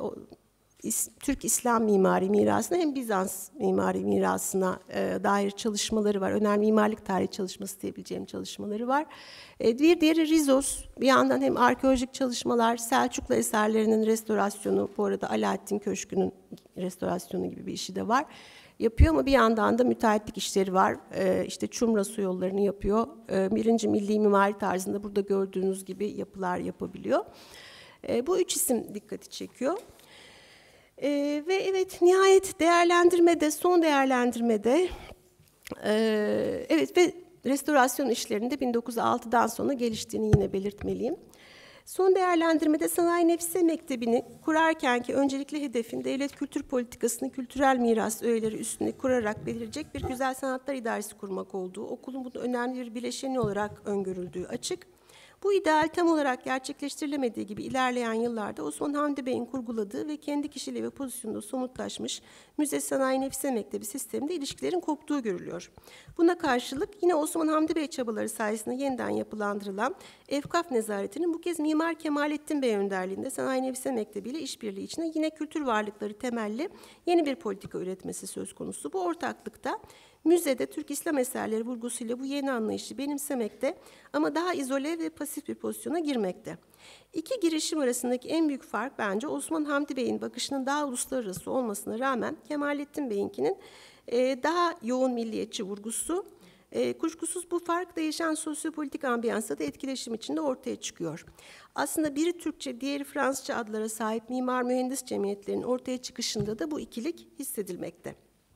Türk İslam mimari mirasına hem Bizans mimari mirasına dair çalışmaları var. Önemli mimarlık tarihi çalışması diyebileceğim çalışmaları var. Bir diğeri Rizos. Bir yandan hem arkeolojik çalışmalar, Selçuklu eserlerinin restorasyonu, bu arada Alaaddin Köşkü'nün restorasyonu gibi bir işi de var. Yapıyor ama bir yandan da müteahhitlik işleri var. İşte Çumra su yollarını yapıyor. Birinci milli mimari tarzında burada gördüğünüz gibi yapılar yapabiliyor. Bu 3 isim dikkati çekiyor. Ve evet, nihayet son değerlendirmede evet ve restorasyon işlerinde 1906'dan sonra geliştiğini yine belirtmeliyim. Son değerlendirmede Sanayi Nefise Mektebi'ni kurarkenki öncelikli hedefin devlet kültür politikasını kültürel miras öğeleri üstüne kurarak belirleyecek bir güzel sanatlar idaresi kurmak olduğu, okulun bunun önemli bir bileşeni olarak öngörüldüğü açık. Bu ideal tam olarak gerçekleştirilemediği gibi ilerleyen yıllarda Osman Hamdi Bey'in kurguladığı ve kendi kişiliği ve pozisyonunda somutlaşmış Müze Sanayi Nefise Mektebi sisteminde ilişkilerin koptuğu görülüyor. Buna karşılık yine Osman Hamdi Bey çabaları sayesinde yeniden yapılandırılan Efkaf Nezaretinin bu kez Mimar Kemalettin Bey önderliğinde Sanayi Nefise Mektebi ile işbirliği içinde yine kültür varlıkları temelli yeni bir politika üretmesi söz konusu. Bu ortaklıkta müzede Türk İslam eserleri vurgusuyla bu yeni anlayışı benimsemekte ama daha izole ve pasif bir pozisyona girmekte. İki girişim arasındaki en büyük fark bence Osman Hamdi Bey'in bakışının daha uluslararası olmasına rağmen Kemalettin Bey'inkinin daha yoğun milliyetçi vurgusu. Kuşkusuz bu fark değişen sosyopolitik ambiyansta da etkileşim içinde ortaya çıkıyor. Aslında biri Türkçe, diğeri Fransızca adlara sahip mimar mühendis cemiyetlerinin ortaya çıkışında da bu ikilik hissedilmekte.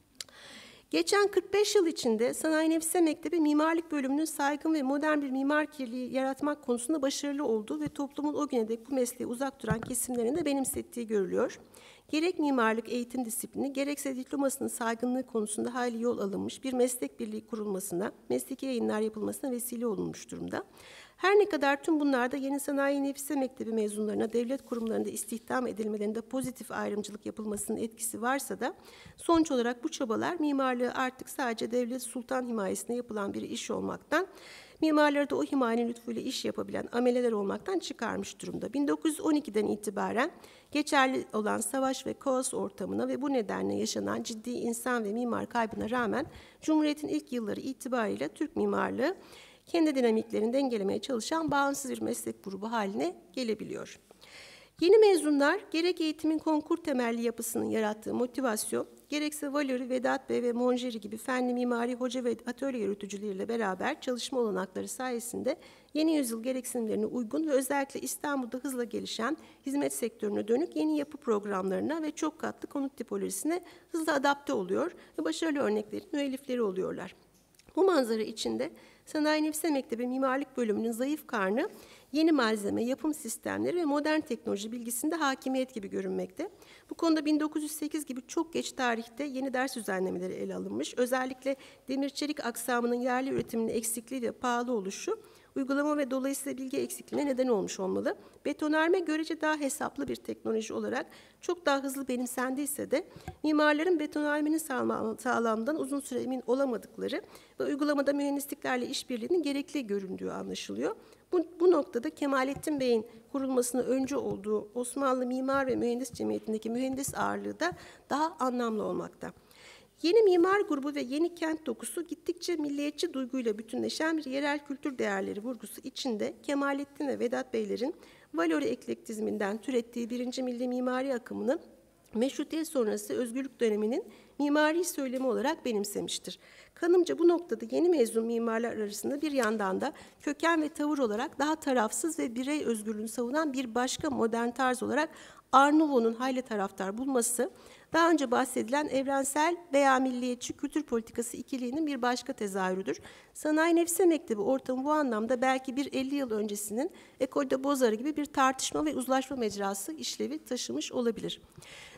Geçen 45 yıl içinde Sanayi Nefise Mektebi mimarlık bölümünün saygın ve modern bir mimar kirliliği yaratmak konusunda başarılı olduğu ve toplumun o güne dek bu mesleğe uzak duran kesimlerin de benimsettiği görülüyor. Gerek mimarlık eğitim disiplini, gerekse diplomasının saygınlığı konusunda hayli yol alınmış, bir meslek birliği kurulmasına, mesleki yayınlar yapılmasına vesile olunmuş durumda. Her ne kadar tüm bunlarda yeni Sanayi Nefise Mektebi mezunlarına devlet kurumlarında istihdam edilmelerinde pozitif ayrımcılık yapılmasının etkisi varsa da sonuç olarak bu çabalar mimarlığı artık sadece devlet sultan himayesine yapılan bir iş olmaktan, mimarları da o himayenin lütfuyla iş yapabilen ameleler olmaktan çıkarmış durumda. 1912'den itibaren geçerli olan savaş ve kaos ortamına ve bu nedenle yaşanan ciddi insan ve mimar kaybına rağmen Cumhuriyet'in ilk yılları itibariyle Türk mimarlığı kendi dinamiklerini dengelemeye çalışan bağımsız bir meslek grubu haline gelebiliyor. Yeni mezunlar gerek eğitimin konkur temelli yapısının yarattığı motivasyon, gerekse Valori, Vedat Bey ve Monjeri gibi fenli mimari hoca ve atölye yürütücüleriyle beraber çalışma olanakları sayesinde yeni yüzyıl gereksinimlerine uygun ve özellikle İstanbul'da hızla gelişen hizmet sektörüne dönük yeni yapı programlarına ve çok katlı konut tipolojisine hızla adapte oluyor ve başarılı örneklerin müellifleri oluyorlar. Bu manzara içinde Sanayi Nefise Mektebi Mimarlık Bölümünün zayıf karnı yeni malzeme, yapım sistemleri ve modern teknoloji bilgisinde hakimiyet gibi görünmekte. Bu konuda 1908 gibi çok geç tarihte yeni ders düzenlemeleri ele alınmış. Özellikle demir çelik aksamının yerli üretiminin eksikliği ve pahalı oluşu, uygulama ve dolayısıyla bilgi eksikliğine neden olmuş olmalı. Betonarme görece daha hesaplı bir teknoloji olarak çok daha hızlı benimsendiyse de mimarların betonarmenin sağlamlığından uzun süre emin olamadıkları ve uygulamada mühendisliklerle işbirliğinin gerekli göründüğü anlaşılıyor. Bu noktada Kemalettin Bey'in kurulmasına öncü olduğu Osmanlı Mimar ve Mühendis Cemiyeti'ndeki mühendis ağırlığı da daha anlamlı olmakta. Yeni mimar grubu ve yeni kent dokusu gittikçe milliyetçi duyguyla bütünleşen bir yerel kültür değerleri vurgusu içinde Kemalettin ve Vedat Beylerin Valori eklektizminden türettiği birinci milli mimari akımını Meşrutiyet sonrası özgürlük döneminin mimari söylemi olarak benimsemiştir. Kanımca bu noktada yeni mezun mimarlar arasında bir yandan da köken ve tavır olarak daha tarafsız ve birey özgürlüğünü savunan bir başka modern tarz olarak Art Nouveau'nun hayli taraftar bulması, daha önce bahsedilen evrensel veya milliyetçi kültür politikası ikiliğinin bir başka tezahürüdür. Sanayi Nefise Mektebi ortamı bu anlamda belki bir 50 yıl öncesinin École de Beaux-Arts gibi bir tartışma ve uzlaşma mecrası işlevi taşımış olabilir.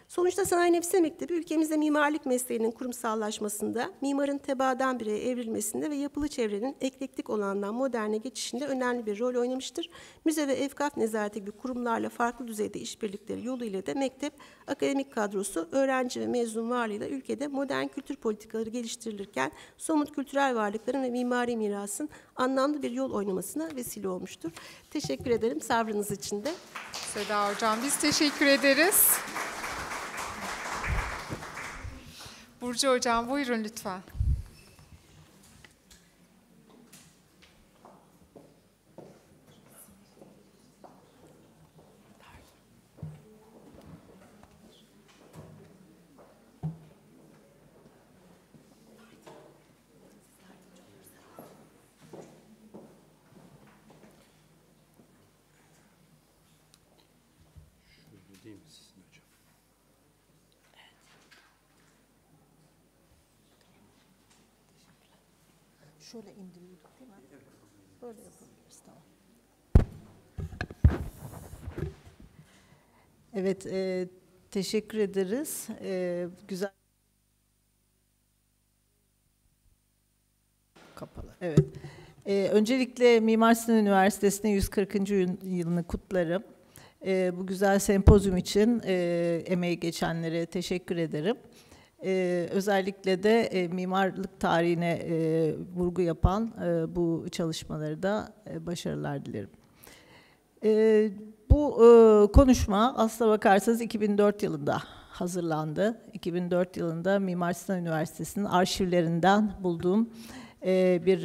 Sonuçta Sanayi Nefise Mektebi ülkemizde mimarlık mesleğinin kurumsallaşmasında, mimarın tebaadan bireye evrilmesinde ve yapılı çevrenin eklektik olandan moderne geçişinde önemli bir rol oynamıştır. Müze ve evkaf nezareti gibi kurumlarla farklı düzeyde işbirlikleri yoluyla da mektep akademik kadrosu, öğrenci ve mezun varlığıyla ülkede modern kültür politikaları geliştirilirken somut kültürel varlıkların ve mimari mirasın anlamlı bir yol oynamasına vesile olmuştur. Teşekkür ederim sabrınız için de. Seda Hocam, biz teşekkür ederiz. Burcu Hocam, buyurun lütfen. Değil mi sizin hocam? Şöyle indiriyorduk değil mi? Böyle yapabiliriz, tamam. Evet, teşekkür ederiz. Güzel. Kapalı, evet. Öncelikle Mimar Sinan Üniversitesi'nin 140. yılını kutlarım. Bu güzel sempozyum için emeği geçenlere teşekkür ederim. Özellikle de mimarlık tarihine vurgu yapan bu çalışmaları da başarılar dilerim. Bu konuşma aslına bakarsanız 2004 yılında hazırlandı. 2004 yılında Mimar Sinan Üniversitesi'nin arşivlerinden bulduğum bir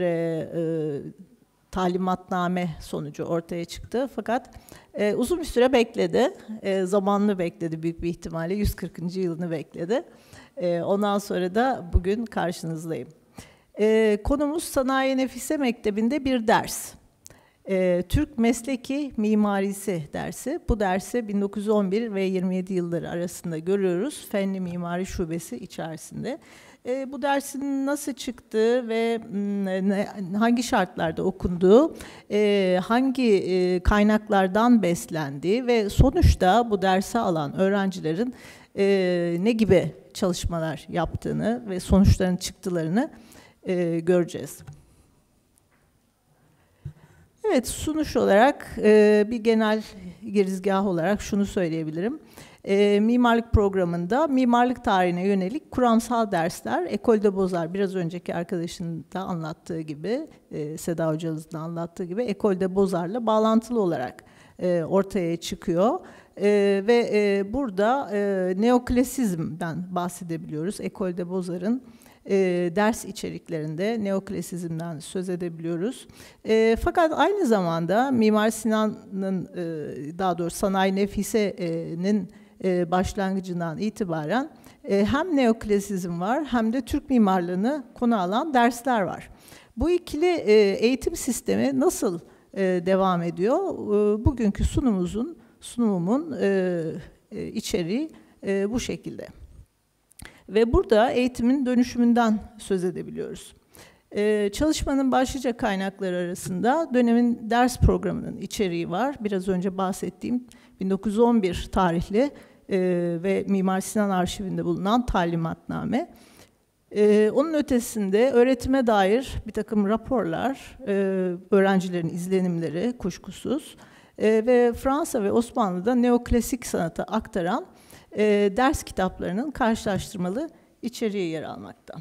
talimatname sonucu ortaya çıktı. Fakat uzun bir süre bekledi. Zamanını bekledi büyük bir ihtimalle. 140. yılını bekledi. Ondan sonra da bugün karşınızdayım. Konumuz Sanayi Nefise Mektebi'nde bir ders. Türk Mesleki Mimarisi dersi. Bu dersi 1911 ve 27 yılları arasında görüyoruz. Fenli Mimari Şubesi içerisinde. Bu dersin nasıl çıktığı ve hangi şartlarda okunduğu, hangi kaynaklardan beslendiği ve sonuçta bu dersi alan öğrencilerin ne gibi çalışmalar yaptığını ve sonuçların çıktılarını göreceğiz. Evet, sunuş olarak bir genel girizgah olarak şunu söyleyebilirim. Mimarlık programında mimarlık tarihine yönelik kuramsal dersler, École des Beaux-Arts, biraz önceki arkadaşın da anlattığı gibi, Seda hocamızın da anlattığı gibi École des Beaux-Arts'la bağlantılı olarak ortaya çıkıyor. Ve burada neoklasizmden bahsedebiliyoruz. École des Beaux-Arts'ın ders içeriklerinde neoklasizmden söz edebiliyoruz. Fakat aynı zamanda Mimar Sinan'ın, daha doğrusu Sanayi Nefise'nin başlangıcından itibaren hem neoklasizm var hem de Türk mimarlığını konu alan dersler var. Bu ikili eğitim sistemi nasıl devam ediyor? Bugünkü sunumumun içeriği bu şekilde. Ve burada eğitimin dönüşümünden söz edebiliyoruz. Çalışmanın başlıca kaynakları arasında dönemin ders programının içeriği var. Biraz önce bahsettiğim 1911 tarihli ve Mimar Sinan Arşivinde bulunan talimatname. Onun ötesinde öğretime dair bir takım raporlar, öğrencilerin izlenimleri kuşkusuz ve Fransa ve Osmanlı'da neoklasik sanatı aktaran ders kitaplarının karşılaştırmalı içeriği yer almakta.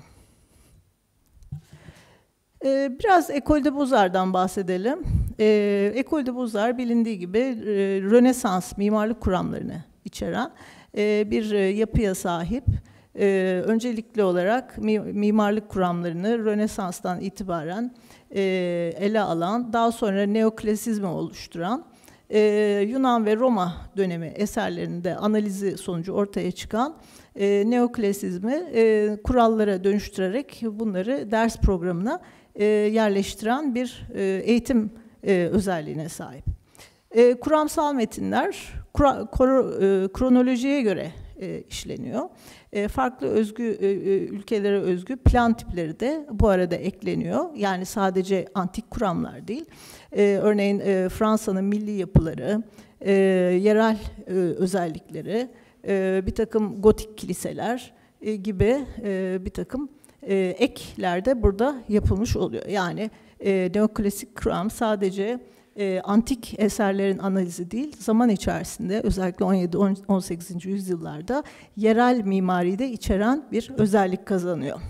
Biraz École des Beaux-Arts'dan bahsedelim. École des Beaux-Arts bilindiği gibi Rönesans mimarlık kuramlarını içeren bir yapıya sahip. Öncelikli olarak mimarlık kuramlarını Rönesans'tan itibaren ele alan, daha sonra neoklasizmi oluşturan, Yunan ve Roma dönemi eserlerinde analizi sonucu ortaya çıkan neoklasizmi kurallara dönüştürerek bunları ders programına yerleştiren bir eğitim özelliğine sahip. Kuramsal metinler kronolojiye göre işleniyor. Farklı ülkelere özgü plan tipleri de bu arada ekleniyor. Yani sadece antik kuramlar değil. Örneğin Fransa'nın milli yapıları, yerel özellikleri, bir takım gotik kiliseler gibi bir takım ekler de burada yapılmış oluyor. Yani neoklasik kuram sadece antik eserlerin analizi değil, zaman içerisinde özellikle 17-18. yüzyıllarda yerel mimariyi de içeren bir özellik kazanıyor.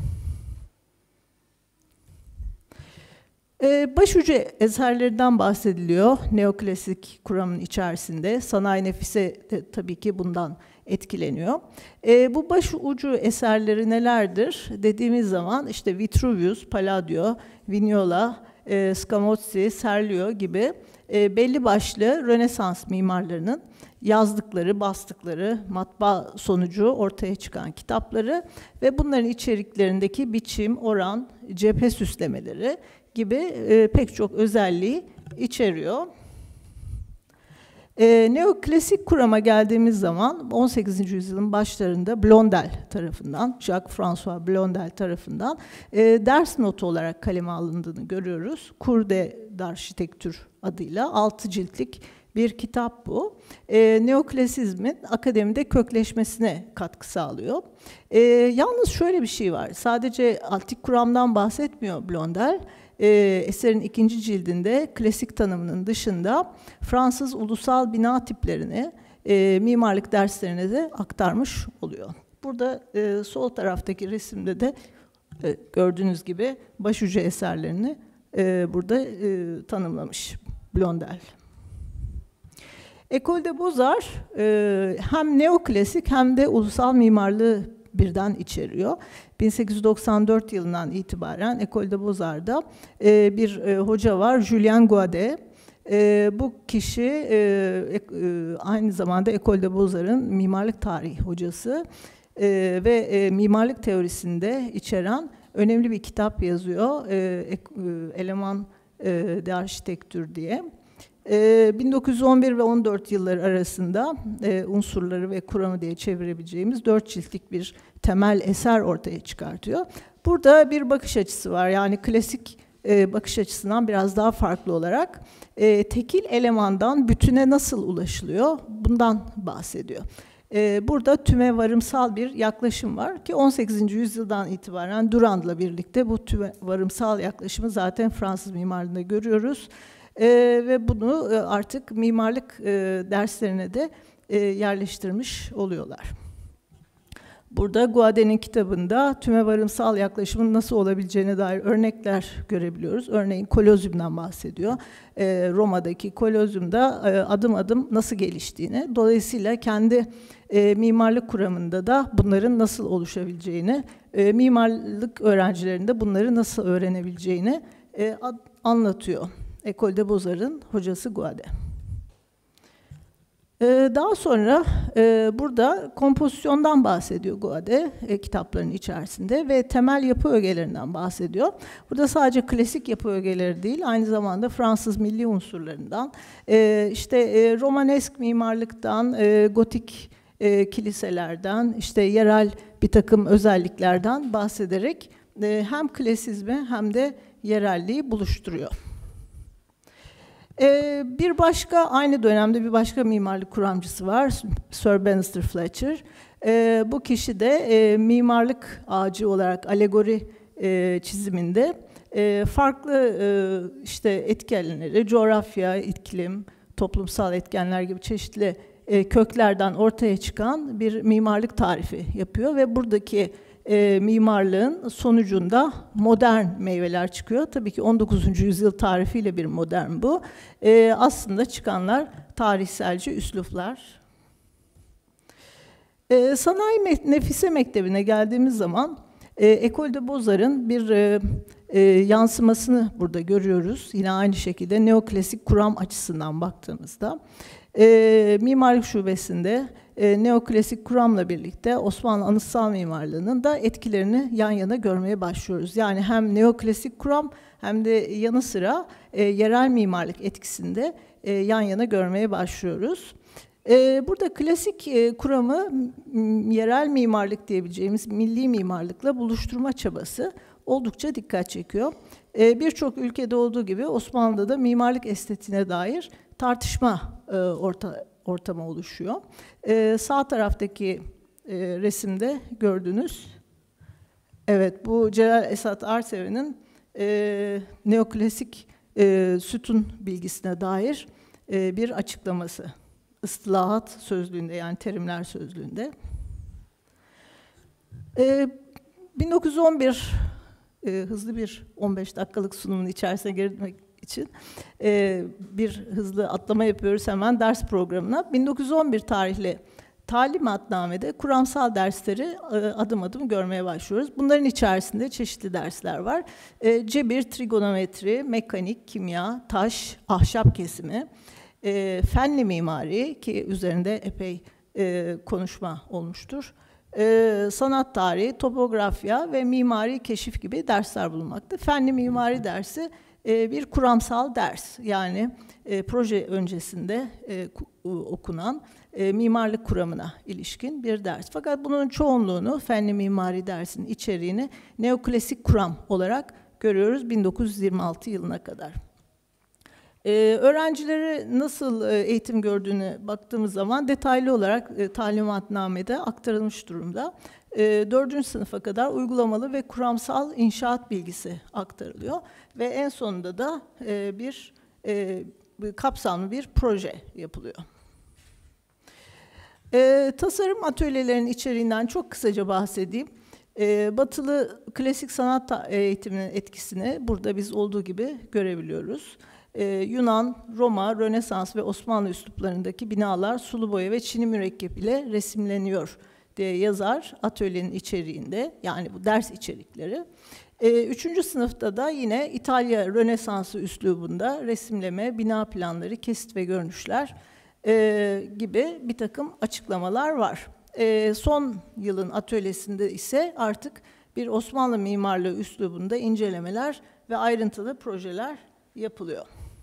Başucu eserlerinden bahsediliyor neoklasik kuramın içerisinde. Sanayi Nefise de tabii ki bundan etkileniyor. Bu başucu eserleri nelerdir dediğimiz zaman işte Vitruvius, Palladio, Vignola, Scamozzi, Serlio gibi belli başlı Rönesans mimarlarının yazdıkları, bastıkları, matbaa sonucu ortaya çıkan kitapları ve bunların içeriklerindeki biçim, oran, cephe süslemeleri gibi pek çok özelliği içeriyor. Neoklasik kurama geldiğimiz zaman 18. yüzyılın başlarında Blondel tarafından, Jacques-François Blondel tarafından ders notu olarak kaleme alındığını görüyoruz. Cours d'Architecture adıyla 6 ciltlik bir kitap bu. Neoklasizmin akademide kökleşmesine katkı sağlıyor. Yalnız şöyle bir şey var, sadece antik kuramdan bahsetmiyor Blondel. Eserin 2. cildinde klasik tanımının dışında Fransız ulusal bina tiplerini mimarlık derslerine de aktarmış oluyor. Burada sol taraftaki resimde de gördüğünüz gibi başucu eserlerini burada tanımlamış Blondel. École des Beaux-Arts hem neoklasik hem de ulusal mimarlığı birden içeriyor. 1894 yılından itibaren École des Beaux-Arts'da bir hoca var, Julien Guadet. Bu kişi aynı zamanda École des Beaux-Arts'ın mimarlık tarihi hocası ve mimarlık teorisinde içeren önemli bir kitap yazıyor, Eleman d'Architecture diye. 1911 ve 14 yılları arasında unsurları ve kuramı diye çevirebileceğimiz 4 ciltlik bir temel eser ortaya çıkartıyor. Burada bir bakış açısı var, yani klasik bakış açısından biraz daha farklı olarak tekil elemandan bütüne nasıl ulaşılıyor bundan bahsediyor. Burada tüme varımsal bir yaklaşım var ki 18. yüzyıldan itibaren Durand'la birlikte bu tüme varımsal yaklaşımı zaten Fransız mimarlığında görüyoruz. Ve bunu artık mimarlık derslerine de yerleştirmiş oluyorlar. Burada Guadet'in kitabında tüme varımsal yaklaşımın nasıl olabileceğine dair örnekler görebiliyoruz. Örneğin Kolozyum'dan bahsediyor. Roma'daki Kolozyum'da adım adım nasıl geliştiğini, dolayısıyla kendi mimarlık kuramında da bunların nasıl oluşabileceğini, mimarlık öğrencilerinde bunları nasıl öğrenebileceğini anlatıyor. École des Beaux-Arts'ın hocası Guadet. Daha sonra burada kompozisyondan bahsediyor Guadet kitaplarının içerisinde ve temel yapı ögelerinden bahsediyor. Burada sadece klasik yapı ögeleri değil, aynı zamanda Fransız milli unsurlarından, Romanesk mimarlıktan, gotik kiliselerden, yerel bir takım özelliklerden bahsederek hem klasizmi hem de yerelliği buluşturuyor. Bir başka, aynı dönemde bir başka mimarlık kuramcısı var, Sir Bannister Fletcher. Bu kişi de mimarlık ağacı olarak alegori çiziminde farklı etkenleri, coğrafya, iklim, toplumsal etkenler gibi çeşitli köklerden ortaya çıkan bir mimarlık tarifi yapıyor ve buradaki mimarlığın sonucunda modern meyveler çıkıyor. Tabii ki 19. yüzyıl tarifiyle bir modern bu. Aslında çıkanlar tarihselci üsluplar. Sanayi Nefise Mektebi'ne geldiğimiz zaman École des Beaux-Arts'ın bir yansımasını burada görüyoruz. Yine aynı şekilde neoklasik kuram açısından baktığımızda. Mimarlık şubesinde neoklasik kuramla birlikte Osmanlı anıtsal mimarlığının da etkilerini yan yana görmeye başlıyoruz. Yani hem neoklasik kuram hem de yanı sıra yerel mimarlık etkisinde yan yana görmeye başlıyoruz. Burada klasik kuramı yerel mimarlık diyebileceğimiz milli mimarlıkla buluşturma çabası oldukça dikkat çekiyor. Birçok ülkede olduğu gibi Osmanlı'da da mimarlık estetiğine dair tartışma ortaya ortamı oluşuyor. Sağ taraftaki resimde gördüğünüz, evet, bu Celal Esat Arsevi'nin neoklasik sütun bilgisine dair bir açıklaması. İstilahat sözlüğünde, yani terimler sözlüğünde. 1911, hızlı bir 15 dakikalık sunumun içerisine girmek için bir hızlı atlama yapıyoruz hemen ders programına. 1911 tarihli talimatnamede kuramsal dersleri adım adım görmeye başlıyoruz. Bunların içerisinde çeşitli dersler var. Cebir, trigonometri, mekanik, kimya, taş, ahşap kesimi, fenli mimari ki üzerinde epey konuşma olmuştur. Sanat tarihi, topografya ve mimari keşif gibi dersler bulunmakta. Fenli mimari dersi bir kuramsal ders, yani proje öncesinde okunan mimarlık kuramına ilişkin bir ders. Fakat bunun çoğunluğunu, fenli mimari dersinin içeriğini neoklasik kuram olarak görüyoruz 1926 yılına kadar. Öğrencileri nasıl eğitim gördüğüne baktığımız zaman detaylı olarak talimatnamede aktarılmış durumda. 4. sınıfa kadar uygulamalı ve kuramsal inşaat bilgisi aktarılıyor ve en sonunda da bir kapsamlı bir proje yapılıyor. Tasarım atölyelerinin içeriğinden çok kısaca bahsedeyim. Batılı klasik sanat eğitiminin etkisini burada biz olduğu gibi görebiliyoruz. Yunan, Roma, Rönesans ve Osmanlı üsluplarındaki binalar sulu boya ve çini mürekkep ile resimleniyor diye yazar atölyenin içeriğinde, yani bu ders içerikleri. 3. sınıfta da yine İtalya Rönesansı üslubunda resimleme, bina planları, kesit ve görünüşler gibi bir takım açıklamalar var. Son yılın atölyesinde ise artık bir Osmanlı mimarlığı üslubunda incelemeler ve ayrıntılı projeler yapılıyor.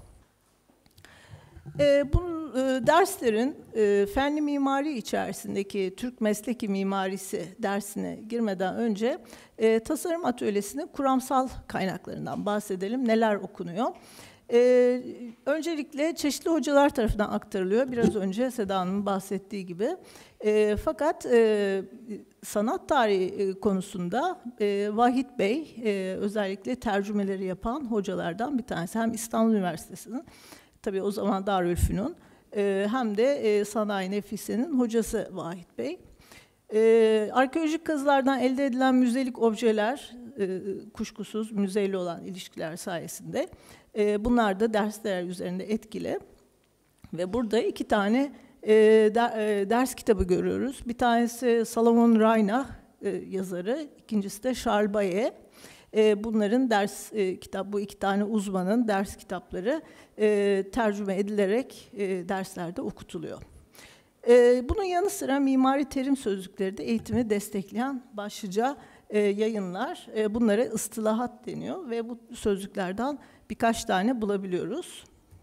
Bu derslerin fenli mimari içerisindeki Türk mesleki mimarisi dersine girmeden önce tasarım atölyesinin kuramsal kaynaklarından bahsedelim. Neler okunuyor? Öncelikle çeşitli hocalar tarafından aktarılıyor. Biraz önce Seda Hanım'ın bahsettiği gibi. Fakat sanat tarihi konusunda Vahit Bey özellikle tercümeleri yapan hocalardan bir tanesi. Hem İstanbul Üniversitesi'nin, tabii o zaman Darülfünun, hem de Sanayi Nefise'nin hocası Vahit Bey. Arkeolojik kazılardan elde edilen müzelik objeler, kuşkusuz müzeyle olan ilişkiler sayesinde bunlar da dersler üzerinde etkili. Ve burada 2 tane ders kitabı görüyoruz. Bir tanesi Salomon Reinach yazarı, ikincisi de Charles Baillet. Bunların bu 2 tane uzmanın ders kitapları tercüme edilerek derslerde okutuluyor. Bunun yanı sıra mimari terim sözlükleri de eğitimi destekleyen başlıca yayınlar. Bunlara ıstılahat deniyor ve bu sözlüklerden birkaç tane bulabiliyoruz.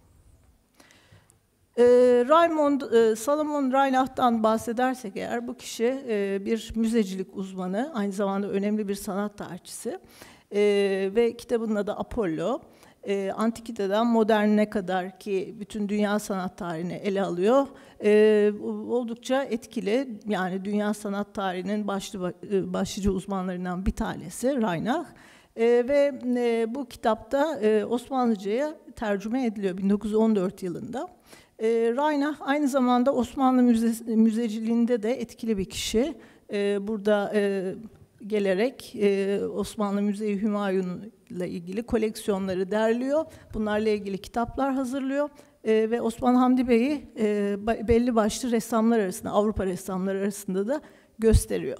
Salomon Reinach'tan bahsedersek eğer, bu kişi bir müzecilik uzmanı, aynı zamanda önemli bir sanat tarihçisi ve kitabının adı Apollo. Antikiteden modernine kadar ki bütün dünya sanat tarihini ele alıyor. Oldukça etkili, yani dünya sanat tarihinin başlıca uzmanlarından bir tanesi Reinach. Ve bu kitapta Osmanlıca'ya tercüme ediliyor 1914 yılında. Reinach aynı zamanda Osmanlı müzeciliğinde de etkili bir kişi. Burada gelerek Osmanlı Müze-i Hümayun'la ilgili koleksiyonları derliyor. Bunlarla ilgili kitaplar hazırlıyor. Ve Osman Hamdi Bey'i belli başlı ressamlar arasında, Avrupa ressamları arasında da gösteriyor.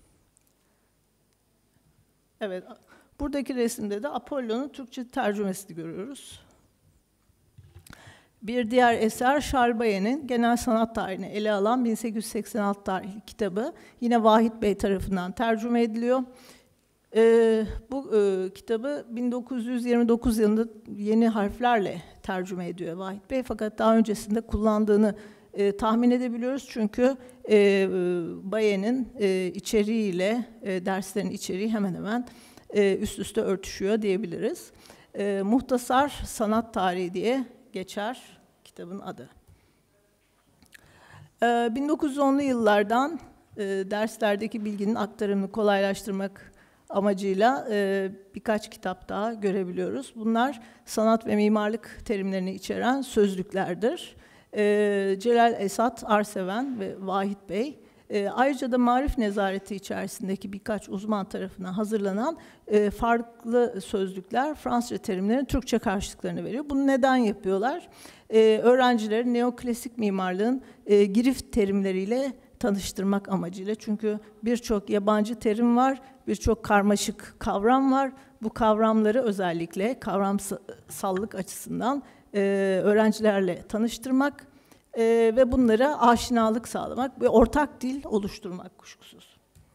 Evet, buradaki resimde de Apollo'nun Türkçe tercümesini görüyoruz. Bir diğer eser Charles Baillet'in genel sanat tarihini ele alan 1886 tarihli kitabı. Yine Vahit Bey tarafından tercüme ediliyor. Bu kitabı 1929 yılında yeni harflerle tercüme ediyor Vahit Bey. Fakat daha öncesinde kullandığını tahmin edebiliyoruz. Çünkü Baillet'in içeriğiyle derslerin içeriği hemen hemen üst üste örtüşüyor diyebiliriz. Muhtasar Sanat Tarihi diye geçer kitabın adı. 1910'lu yıllardan derslerdeki bilginin aktarımını kolaylaştırmak amacıyla birkaç kitap daha görebiliyoruz. Bunlar sanat ve mimarlık terimlerini içeren sözlüklerdir. Celal Esat Arseven ve Vahit Bey. Ayrıca da Marif Nezareti içerisindeki birkaç uzman tarafından hazırlanan farklı sözlükler Fransızca terimlerin Türkçe karşılıklarını veriyor. Bunu neden yapıyorlar? Öğrencileri neoklasik mimarlığın girift terimleriyle tanıştırmak amacıyla. Çünkü birçok yabancı terim var, birçok karmaşık kavram var. Bu kavramları özellikle kavramsallık açısından öğrencilerle tanıştırmak ve bunlara aşinalık sağlamak ve ortak dil oluşturmak kuşkusuz.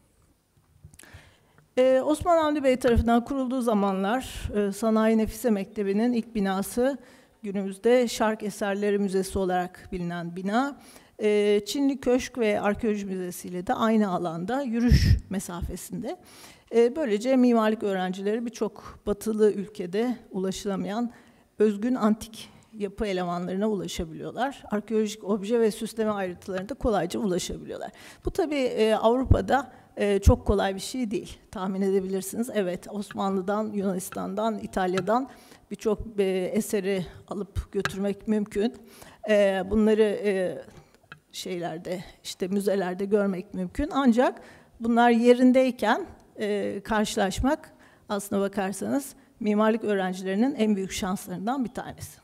Osman Hamdi Bey tarafından kurulduğu zamanlar Sanayi Nefise Mektebi'nin ilk binası günümüzde Şark Eserleri Müzesi olarak bilinen bina. Çinli Köşk ve Arkeoloji Müzesi ile de aynı alanda yürüyüş mesafesinde. Böylece mimarlık öğrencileri birçok batılı ülkede ulaşılamayan özgün antik yapı elemanlarına ulaşabiliyorlar. Arkeolojik obje ve süsleme ayrıntılarına da kolayca ulaşabiliyorlar. Bu tabii Avrupa'da çok kolay bir şey değil. Tahmin edebilirsiniz. Evet, Osmanlı'dan, Yunanistan'dan, İtalya'dan birçok eseri alıp götürmek mümkün. Bunları şeylerde, işte müzelerde görmek mümkün. Ancak bunlar yerindeyken karşılaşmak aslına bakarsanız mimarlık öğrencilerinin en büyük şanslarından bir tanesi.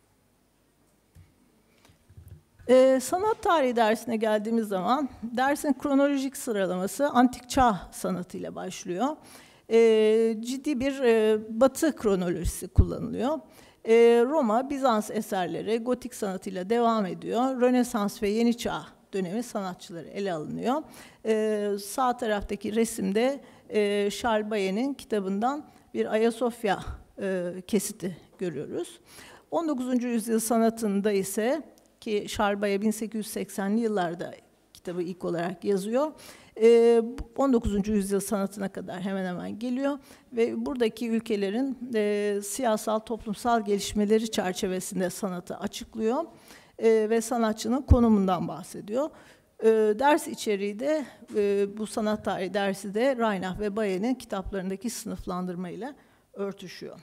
Sanat tarihi dersine geldiğimiz zaman dersin kronolojik sıralaması antik çağ sanatıyla başlıyor. Ciddi bir batı kronolojisi kullanılıyor. Roma, Bizans eserleri gotik sanatıyla devam ediyor. Rönesans ve Yeni Çağ dönemi sanatçıları ele alınıyor. Sağ taraftaki resimde Charles Bailly'nin kitabından bir Ayasofya kesiti görüyoruz. 19. yüzyıl sanatında ise ki Charles Bailly 1880'li yıllarda kitabı ilk olarak yazıyor. 19. yüzyıl sanatına kadar hemen hemen geliyor ve buradaki ülkelerin siyasal, toplumsal gelişmeleri çerçevesinde sanatı açıklıyor ve sanatçının konumundan bahsediyor. Ders içeriği de bu sanat tarihi dersi de Reinach ve Bailly'nin kitaplarındaki sınıflandırmayla örtüşüyor.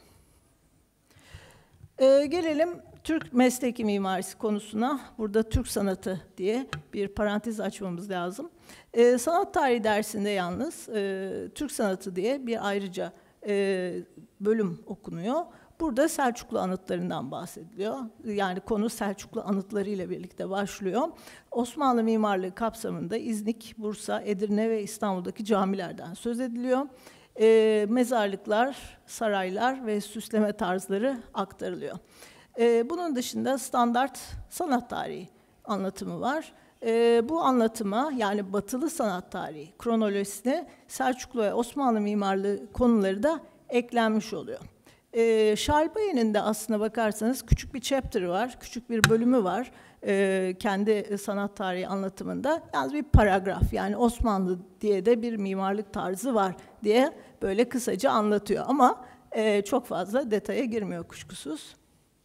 Gelelim Türk mesleki mimarisi konusuna. Burada Türk sanatı diye bir parantez açmamız lazım. Sanat tarihi dersinde yalnız Türk sanatı diye bir ayrıca bölüm okunuyor. Burada Selçuklu anıtlarından bahsediliyor. Yani konu Selçuklu anıtlarıyla birlikte başlıyor. Osmanlı mimarlığı kapsamında İznik, Bursa, Edirne ve İstanbul'daki camilerden söz ediliyor. Mezarlıklar, saraylar ve süsleme tarzları aktarılıyor. Bunun dışında standart sanat tarihi anlatımı var. Bu anlatıma yani batılı sanat tarihi kronolojisine Selçuklu ve Osmanlı mimarlığı konuları da eklenmiş oluyor. Charles Bailly'nin de aslına bakarsanız küçük bir chapter'ı var, küçük bir bölümü var kendi sanat tarihi anlatımında. Yalnız bir paragraf yani Osmanlı diye de bir mimarlık tarzı var diye böyle kısaca anlatıyor ama çok fazla detaya girmiyor kuşkusuz.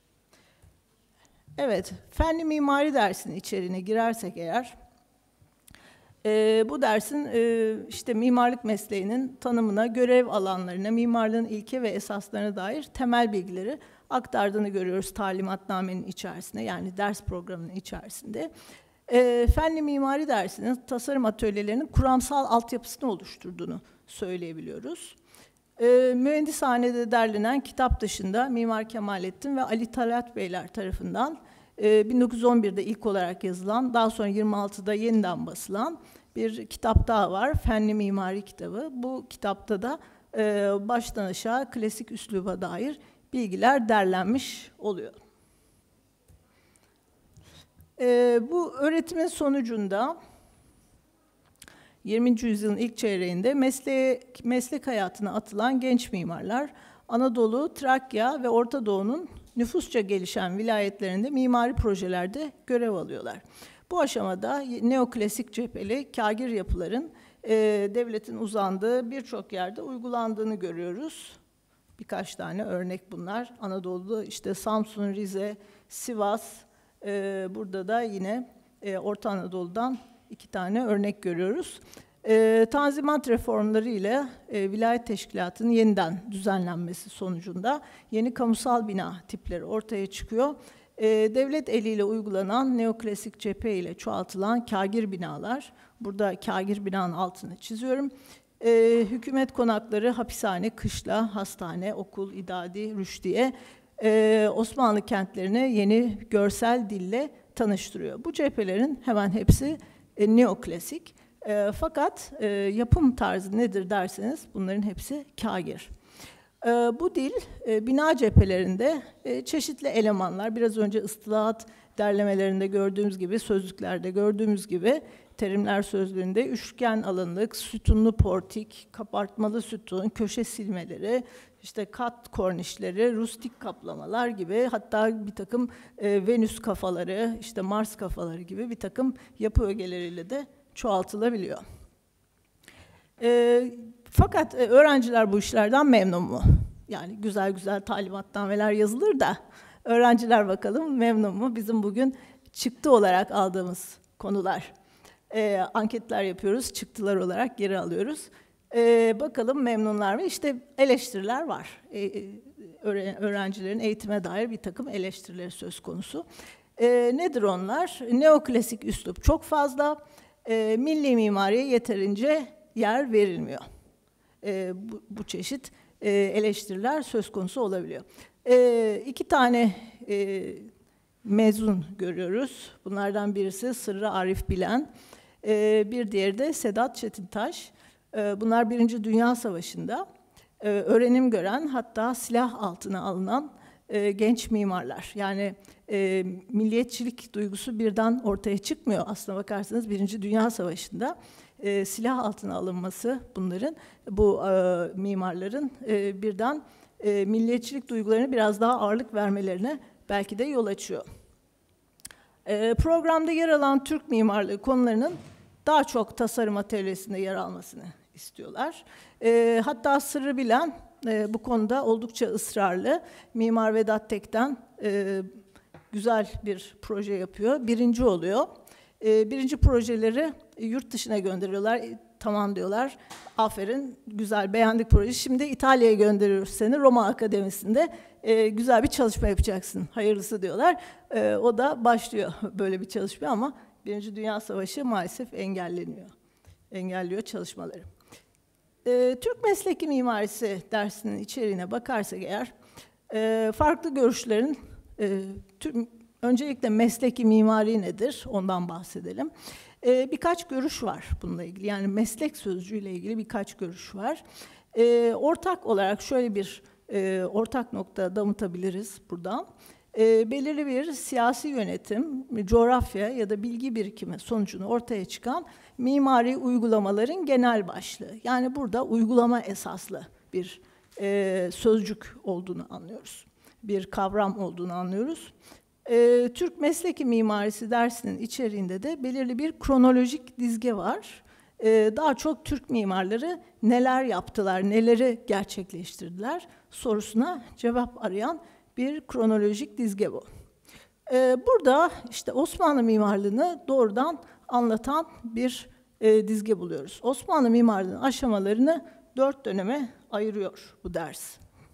Evet, fenli mimari dersinin içeriğine girersek eğer, bu dersin işte mimarlık mesleğinin tanımına, görev alanlarına, mimarlığın ilke ve esaslarına dair temel bilgileri aktardığını görüyoruz talimatnamenin içerisinde, yani ders programının içerisinde. Fenli mimari dersinin tasarım atölyelerinin kuramsal altyapısını oluşturduğunu söyleyebiliyoruz. Mühendishanede derlenen kitap dışında Mimar Kemalettin ve Ali Talat Beyler tarafından 1911'de ilk olarak yazılan, daha sonra 26'da yeniden basılan bir kitap daha var, Fenli Mimari kitabı. Bu kitapta da baştan aşağı klasik üsluba dair bilgiler derlenmiş oluyor. Bu öğretimin sonucunda 20. yüzyılın ilk çeyreğinde meslek hayatına atılan genç mimarlar Anadolu, Trakya ve Orta Doğu'nun nüfusça gelişen vilayetlerinde mimari projelerde görev alıyorlar. Bu aşamada neoklasik cepheli kâgir yapıların devletin uzandığı birçok yerde uygulandığını görüyoruz. Birkaç tane örnek bunlar. Anadolu'da işte Samsun, Rize, Sivas, burada da yine Orta Anadolu'dan 2 tane örnek görüyoruz. Tanzimat reformları ile vilayet teşkilatının yeniden düzenlenmesi sonucunda yeni kamusal bina tipleri ortaya çıkıyor. Devlet eliyle uygulanan neoklasik cephe ile çoğaltılan kâgir binalar, burada kâgir binanın altını çiziyorum. Hükümet konakları, hapishane, kışla, hastane, okul, idadi, rüştiye Osmanlı kentlerini yeni görsel dille tanıştırıyor. Bu cephelerin hemen hepsi neoklasik. Fakat yapım tarzı nedir derseniz bunların hepsi kâgir. Bu dil bina cephelerinde çeşitli elemanlar, biraz önce ıstılahat derlemelerinde gördüğümüz gibi, sözlüklerde gördüğümüz gibi terimler sözlüğünde üçgen alınlık, sütunlu portik, kapartmalı sütun, köşe silmeleri, işte kat kornişleri, rustik kaplamalar gibi, hatta bir takım Venüs kafaları, işte Mars kafaları gibi bir takım yapı ögeleriyle de çoğaltılabiliyor. Fakat öğrenciler bu işlerden memnun mu? Yani güzel güzel talimatnameler yazılır da öğrenciler bakalım memnun mu? Bizim bugün çıktı olarak aldığımız konular. Anketler yapıyoruz, çıktılar olarak geri alıyoruz. Bakalım memnunlar mı? İşte eleştiriler var. Öğrencilerin eğitime dair bir takım eleştirileri söz konusu. Nedir onlar? Neoklasik üslup çok fazla, milli mimariye yeterince yer verilmiyor. Bu çeşit eleştiriler söz konusu olabiliyor. 2 tane mezun görüyoruz. Bunlardan birisi Sırrı Arif Bilen, bir diğeri de Sedat Çetintaş. Bunlar Birinci Dünya Savaşı'nda öğrenim gören, hatta silah altına alınan genç mimarlar. Yani milliyetçilik duygusu birden ortaya çıkmıyor. Aslına bakarsanız Birinci Dünya Savaşı'nda silah altına alınması bunların, bu mimarların birden milliyetçilik duygularını biraz daha ağırlık vermelerine belki de yol açıyor. Programda yer alan Türk mimarlığı konularının daha çok tasarım atölyesinde yer almasını istiyorlar. Hatta Sırrı Bilen bu konuda oldukça ısrarlı. Mimar Vedat Tek'ten güzel bir proje yapıyor. Birinci oluyor. Birinci projeleri yurt dışına gönderiyorlar. Tamam diyorlar. Aferin, güzel, beğendik projeyi. Şimdi İtalya'ya gönderiyoruz seni. Roma Akademisi'nde güzel bir çalışma yapacaksın. Hayırlısı diyorlar. O da başlıyor böyle bir çalışma ama Birinci Dünya Savaşı maalesef engelliyor çalışmaları. Türk mesleki mimarisi dersinin içeriğine bakarsak eğer, farklı görüşlerin, öncelikle mesleki mimari nedir ondan bahsedelim. Birkaç görüş var bununla ilgili, yani meslek sözcüğüyle ilgili birkaç görüş var. Ortak olarak şöyle bir ortak nokta damıtabiliriz buradan. Belirli bir siyasi yönetim, coğrafya ya da bilgi birikimi sonucunu ortaya çıkan mimari uygulamaların genel başlığı. Yani burada uygulama esaslı bir sözcük olduğunu anlıyoruz. Bir kavram olduğunu anlıyoruz. Türk mesleki mimarisi dersinin içeriğinde de belirli bir kronolojik dizge var. Daha çok Türk mimarları neler yaptılar, neleri gerçekleştirdiler sorusuna cevap arayan bir kronolojik dizge bu. Burada işte Osmanlı mimarlığını doğrudan anlatan bir dizge buluyoruz. Osmanlı mimarlığının aşamalarını 4 döneme ayırıyor bu ders.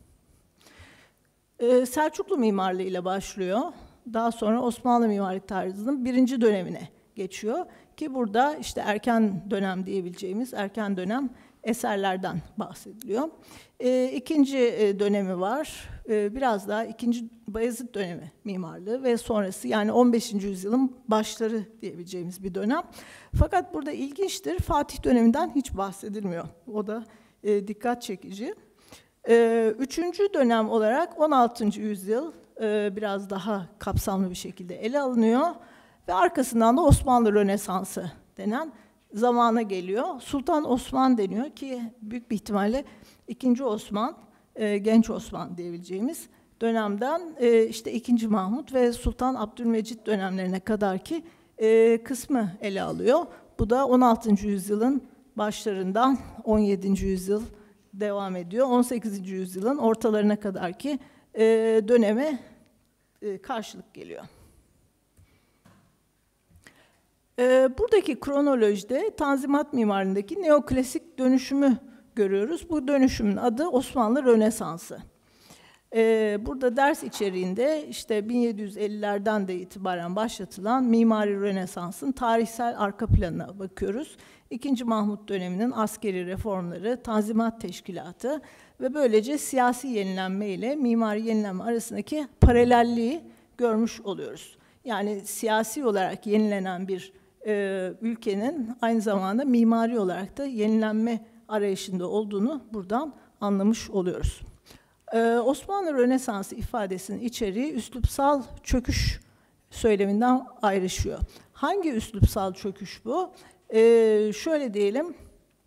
Selçuklu mimarlığı ile başlıyor. Daha sonra Osmanlı mimarlık tarzının 1. dönemine geçiyor. Ki burada işte erken dönem diyebileceğimiz erken dönem eserlerden bahsediliyor. 2. dönemi var. Biraz daha 2. Bayezid dönemi mimarlığı ve sonrası, yani 15. yüzyılın başları diyebileceğimiz bir dönem. Fakat burada ilginçtir, Fatih döneminden hiç bahsedilmiyor. O da dikkat çekici. 3. dönem olarak 16. yüzyıl biraz daha kapsamlı bir şekilde ele alınıyor ve arkasından da Osmanlı Rönesansı denen zamana geliyor. Sultan Osman deniyor ki büyük bir ihtimalle 2. Osman, Genç Osman diyebileceğimiz dönemden işte 2. Mahmut ve Sultan Abdülmecit dönemlerine kadar ki kısmı ele alıyor. Bu da 16. yüzyılın başlarından 17. yüzyıl devam ediyor. 18. yüzyılın ortalarına kadar ki döneme karşılık geliyor. Buradaki kronolojide Tanzimat mimarindeki neoklasik dönüşümü görüyoruz. Bu dönüşümün adı Osmanlı Rönesansı. Burada ders içeriğinde işte 1750'lerden de itibaren başlatılan mimari Rönesans'ın tarihsel arka planına bakıyoruz. II. Mahmut döneminin askeri reformları, Tanzimat Teşkilatı ve böylece siyasi yenilenme ile mimari yenilenme arasındaki paralelliği görmüş oluyoruz. Yani siyasi olarak yenilenen bir ülkenin aynı zamanda mimari olarak da yenilenme arayışında olduğunu buradan anlamış oluyoruz. Osmanlı Rönesansı ifadesinin içeriği üslupsal çöküş söyleminden ayrışıyor. Hangi üslupsal çöküş bu? Şöyle diyelim,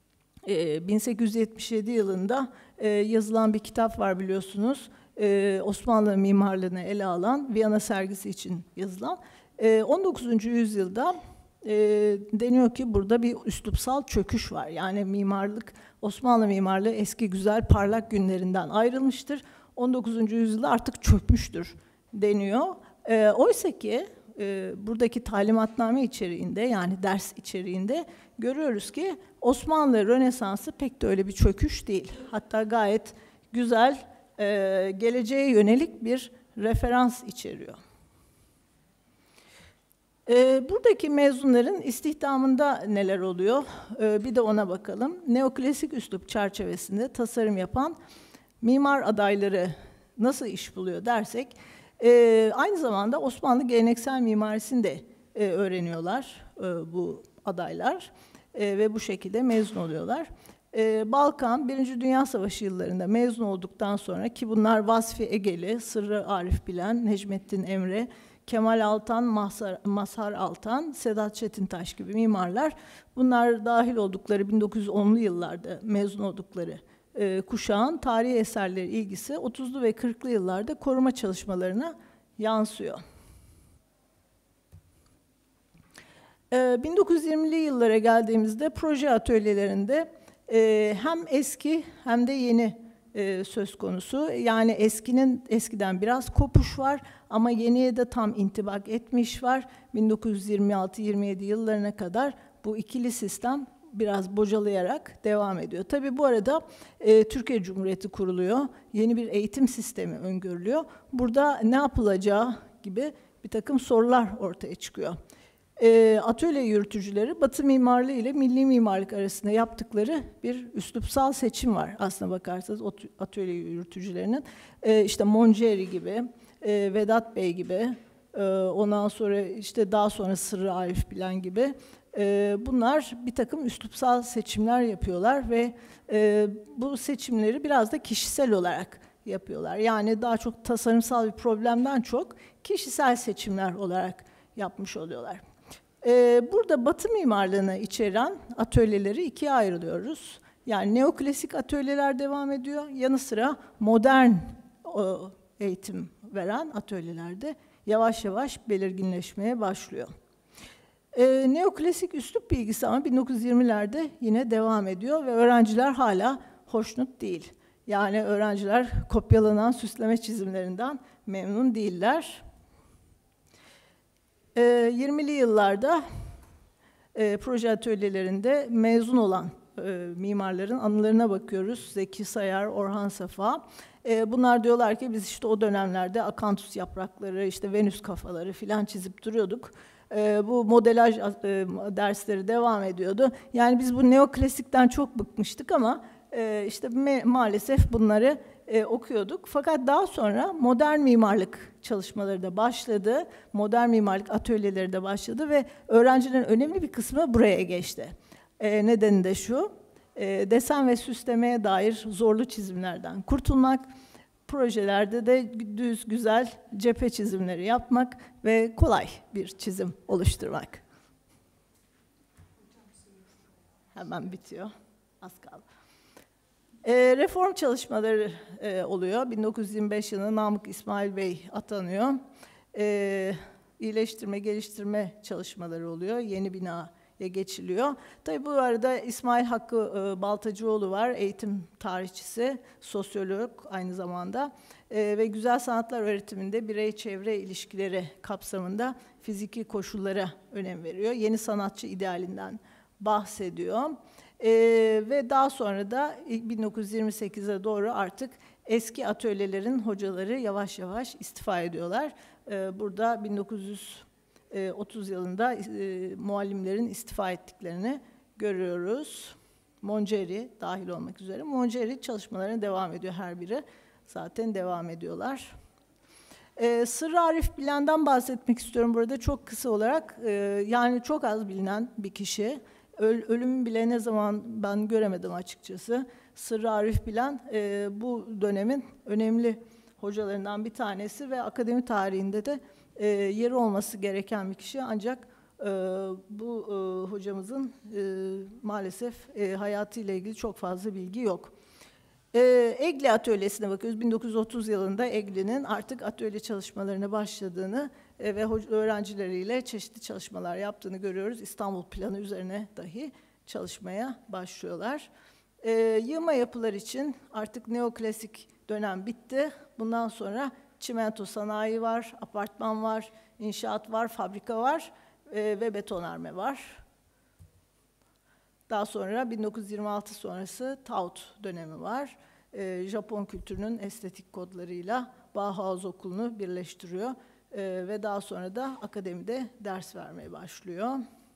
1877 yılında yazılan bir kitap var biliyorsunuz. Osmanlı mimarlığını ele alan, Viyana sergisi için yazılan. 19. yüzyılda deniyor ki burada bir üslupsal çöküş var. Yani mimarlık, Osmanlı mimarlığı eski güzel parlak günlerinden ayrılmıştır. 19. yüzyılda artık çökmüştür deniyor. Oysa ki buradaki talimatname içeriğinde, yani ders içeriğinde görüyoruz ki Osmanlı Rönesansı pek de öyle bir çöküş değil. Hatta gayet güzel, geleceğe yönelik bir referans içeriyor. Buradaki mezunların istihdamında neler oluyor? Bir de ona bakalım. Neoklasik üslup çerçevesinde tasarım yapan mimar adayları nasıl iş buluyor dersek, aynı zamanda Osmanlı geleneksel mimarisini de öğreniyorlar bu adaylar ve bu şekilde mezun oluyorlar. Balkan, Birinci Dünya Savaşı yıllarında mezun olduktan sonra ki bunlar Vasfi Egeli, Sırrı Arif Bilen, Necmettin Emre, Kemal Altan, Mazhar Altan, Sedat Çetintaş gibi mimarlar, bunlar dahil oldukları 1910'lu yıllarda mezun oldukları kuşağın tarihi eserleri ilgisi 30'lu ve 40'lı yıllarda koruma çalışmalarına yansıyor. 1920'li yıllara geldiğimizde proje atölyelerinde hem eski hem de yeni söz konusu. Yani eskiden biraz kopuş var ama yeniye de tam intibak etmiş var. 1926-27 yıllarına kadar bu ikili sistem biraz bocalayarak devam ediyor. Tabii bu arada Türkiye Cumhuriyeti kuruluyor. Yeni bir eğitim sistemi öngörülüyor. Burada ne yapılacağı gibi bir takım sorular ortaya çıkıyor. Atölye yürütücüleri Batı mimarlığı ile milli mimarlık arasında yaptıkları bir üslupsal seçim var aslına bakarsanız atölye yürütücülerinin. İşte Monceri gibi, Vedat Bey gibi, ondan sonra işte daha sonra Sırrı Arif Bilen gibi bunlar bir takım üslupsal seçimler yapıyorlar ve bu seçimleri biraz da kişisel olarak yapıyorlar. Yani daha çok tasarımsal bir problemden çok kişisel seçimler olarak yapmış oluyorlar. Burada Batı mimarlığını içeren atölyeleri ikiye ayrılıyoruz. Yani neoklasik atölyeler devam ediyor. Yanı sıra modern eğitim veren atölyelerde yavaş yavaş belirginleşmeye başlıyor. Neoklasik üslup bilgisi ama 1920'lerde yine devam ediyor ve öğrenciler hala hoşnut değil. Yani öğrenciler kopyalanan süsleme çizimlerinden memnun değiller. 20'li yıllarda proje atölyelerinde mezun olan mimarların anılarına bakıyoruz. Zeki Sayar, Orhan Safa. Bunlar diyorlar ki biz işte o dönemlerde akantus yaprakları, işte Venüs kafaları filan çizip duruyorduk. Bu modelaj dersleri devam ediyordu. Yani biz bu neoklasikten çok bıkmıştık ama işte maalesef bunları okuyorduk. Fakat daha sonra modern mimarlık çalışmaları da başladı. Modern mimarlık atölyeleri de başladı ve öğrencilerin önemli bir kısmı buraya geçti. Nedeni de şu, desen ve süslemeye dair zorlu çizimlerden kurtulmak, projelerde de düz, güzel cephe çizimleri yapmak ve kolay bir çizim oluşturmak. Hemen bitiyor, az kaldı. Reform çalışmaları oluyor. 1925 yılında Namık İsmail Bey atanıyor. İyileştirme, geliştirme çalışmaları oluyor. Yeni bina geçiliyor. Tabii bu arada İsmail Hakkı Baltacıoğlu var, eğitim tarihçisi, sosyolog aynı zamanda. Ve güzel sanatlar öğretiminde birey-çevre ilişkileri kapsamında fiziki koşullara önem veriyor. Yeni sanatçı idealinden bahsediyor. Ve daha sonra da 1928'e doğru artık eski atölyelerin hocaları yavaş yavaş istifa ediyorlar. Burada 1930 yılında muallimlerin istifa ettiklerini görüyoruz. Mongeri dahil olmak üzere. Mongeri çalışmalarına devam ediyor her biri. Zaten devam ediyorlar. Sırrı Arif Bilen'den bahsetmek istiyorum burada çok kısa olarak. Yani çok az bilinen bir kişi. Ölümü bile ne zaman ben göremedim açıkçası. Sırrı Arif Bilen bu dönemin önemli hocalarından bir tanesi ve akademi tarihinde de yeri olması gereken bir kişi. Ancak bu hocamızın maalesef hayatıyla ilgili çok fazla bilgi yok. Egli Atölyesi'ne bakıyoruz. 1930 yılında Egli'nin artık atölye çalışmalarına başladığını ve öğrencileriyle çeşitli çalışmalar yaptığını görüyoruz. İstanbul planı üzerine dahi çalışmaya başlıyorlar. Yığma yapılar için artık neoklasik dönem bitti. Bundan sonra çimento sanayi var, apartman var, inşaat var, fabrika var ve betonarme var. Daha sonra 1926 sonrası Taut dönemi var. Japon kültürünün estetik kodlarıyla Bauhaus Okulu'nu birleştiriyor. Ve daha sonra da akademide ders vermeye başlıyor.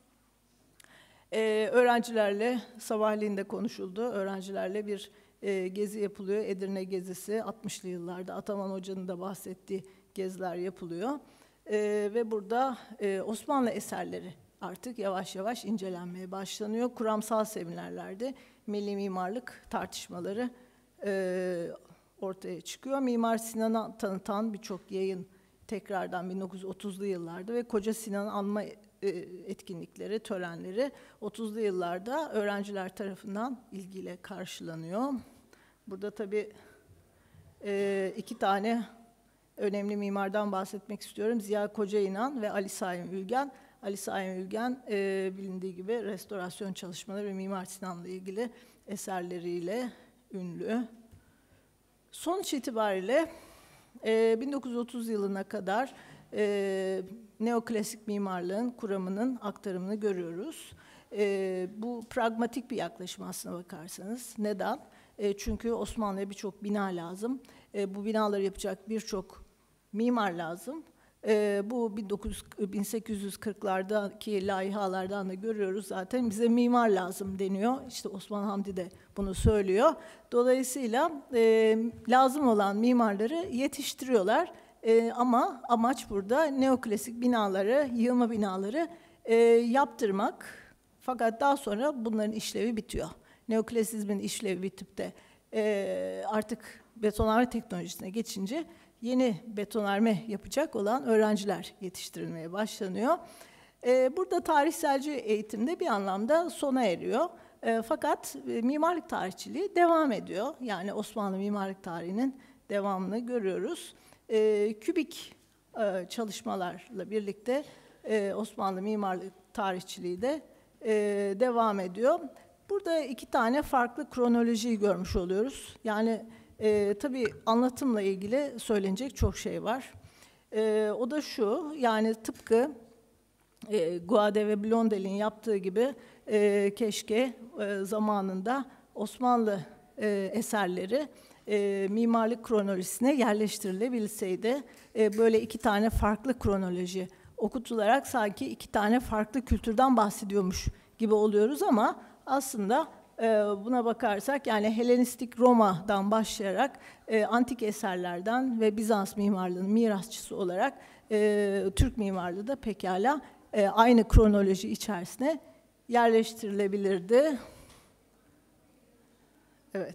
Öğrencilerle sabahleyin de konuşuldu. Öğrencilerle bir gezi yapılıyor. Edirne gezisi 60'lı yıllarda Ataman Hoca'nın da bahsettiği geziler yapılıyor. Ve burada Osmanlı eserleri artık yavaş yavaş incelenmeye başlanıyor. Kuramsal seminerlerde milli mimarlık tartışmaları ortaya çıkıyor. Mimar Sinan'ı tanıtan birçok yayın tekrardan 1930'lu yıllarda ve Koca Sinan anma etkinlikleri, törenleri 30'lu yıllarda öğrenciler tarafından ilgiyle karşılanıyor. Burada tabii iki tane önemli mimardan bahsetmek istiyorum. Ziya Kocainan ve Ali Saim Ülgen. Ali Saim Ülgen bilindiği gibi restorasyon çalışmaları ve Mimar Sinan'la ilgili eserleriyle ünlü. Sonuç itibariyle 1930 yılına kadar neoklasik mimarlığın kuramının aktarımını görüyoruz. Bu pragmatik bir yaklaşım aslına bakarsanız. Neden? Çünkü Osmanlı'ya birçok bina lazım. Bu binaları yapacak birçok mimar lazım. Bu 1840'lardaki layihalardan da görüyoruz zaten bize mimar lazım deniyor. İşte Osman Hamdi de bunu söylüyor. Dolayısıyla lazım olan mimarları yetiştiriyorlar. Ama amaç burada neoklasik binaları, yığma binaları yaptırmak. Fakat daha sonra bunların işlevi bitiyor. Neoklasizmin işlevi bitip de artık betonarme teknolojisine geçince yeni betonarme yapacak olan öğrenciler yetiştirilmeye başlanıyor. Burada tarihselci eğitimde bir anlamda sona eriyor. Fakat mimarlık tarihçiliği devam ediyor. Yani Osmanlı mimarlık tarihinin devamını görüyoruz. Kübik çalışmalarla birlikte Osmanlı mimarlık tarihçiliği de devam ediyor. Burada iki tane farklı kronolojiyi görmüş oluyoruz. Yani tabii anlatımla ilgili söylenecek çok şey var. O da şu, yani tıpkı Guade ve Blondel'in yaptığı gibi keşke zamanında Osmanlı eserleri mimarlık kronolojisine yerleştirilebilseydi. Böyle iki tane farklı kronoloji okutularak sanki iki tane farklı kültürden bahsediyormuş gibi oluyoruz ama aslında buna bakarsak yani Helenistik Roma'dan başlayarak antik eserlerden ve Bizans mimarlığının mirasçısı olarak Türk mimarlığı da pekala aynı kronoloji içerisine yerleştirilebilirdi. Evet.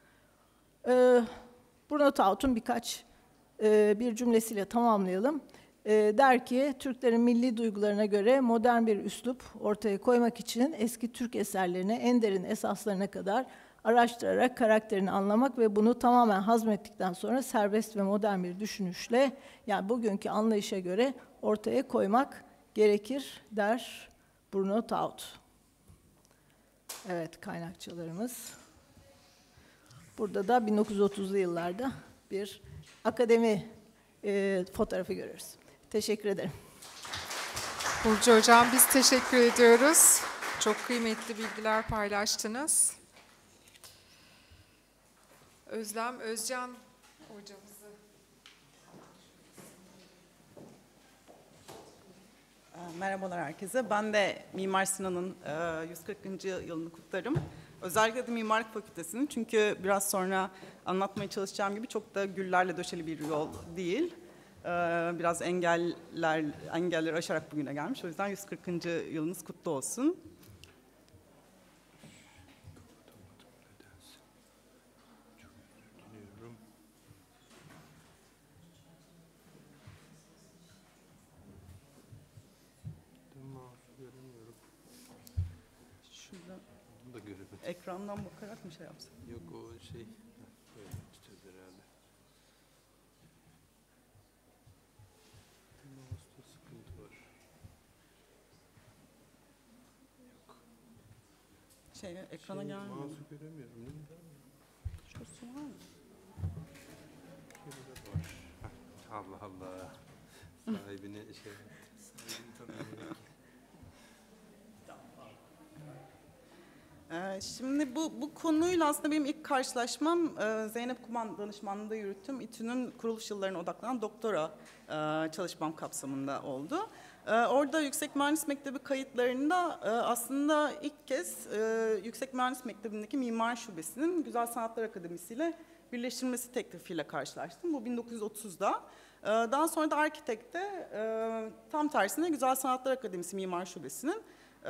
Bruno Taut'un bir cümlesiyle tamamlayalım. Der ki, Türklerin milli duygularına göre modern bir üslup ortaya koymak için eski Türk eserlerini en derin esaslarına kadar araştırarak karakterini anlamak ve bunu tamamen hazmettikten sonra serbest ve modern bir düşünüşle, yani bugünkü anlayışa göre ortaya koymak gerekir der Bruno Taut. Evet, kaynakçalarımız. Burada da 1930'lu yıllarda bir akademi fotoğrafı görüyoruz. Teşekkür ederim. Burcu Hocam, biz teşekkür ediyoruz. Çok kıymetli bilgiler paylaştınız. Özlem Özcan hocamızı. Merhabalar herkese. Ben de Mimar Sinan'ın 140. yılını kutlarım. Özellikle de Mimarlık Fakültesi'nin, çünkü biraz sonra anlatmaya çalışacağım gibi çok da güllerle döşeli bir yol değil. Biraz engelleri aşarak bugüne gelmiş. O yüzden 140. yılınız kutlu olsun. Ekrandan bakarak mı şey yapsın? Yok, o şey böyle tutacağız herhalde. Mouse'da sıkıntı var. Yok. Ekrana gelmiyor. Mouse'u göremiyorum. Şurası var mı? Şurada var. Hah, Allah Allah. Sahibini sahibini tanıyorum. Şimdi bu konuyla aslında benim ilk karşılaşmam Zeynep Kuman danışmanlığında yürüttüğüm İTÜ'nün kuruluş yıllarına odaklanan doktora çalışmam kapsamında oldu. Orada Yüksek Mühendis Mektebi kayıtlarında aslında ilk kez Yüksek Mühendis Mektebi'ndeki Mimar Şubesi'nin Güzel Sanatlar Akademisi ile birleştirilmesi teklifiyle karşılaştım. Bu 1930'da. Daha sonra da Arkitek'te tam tersine Güzel Sanatlar Akademisi Mimar Şubesi'nin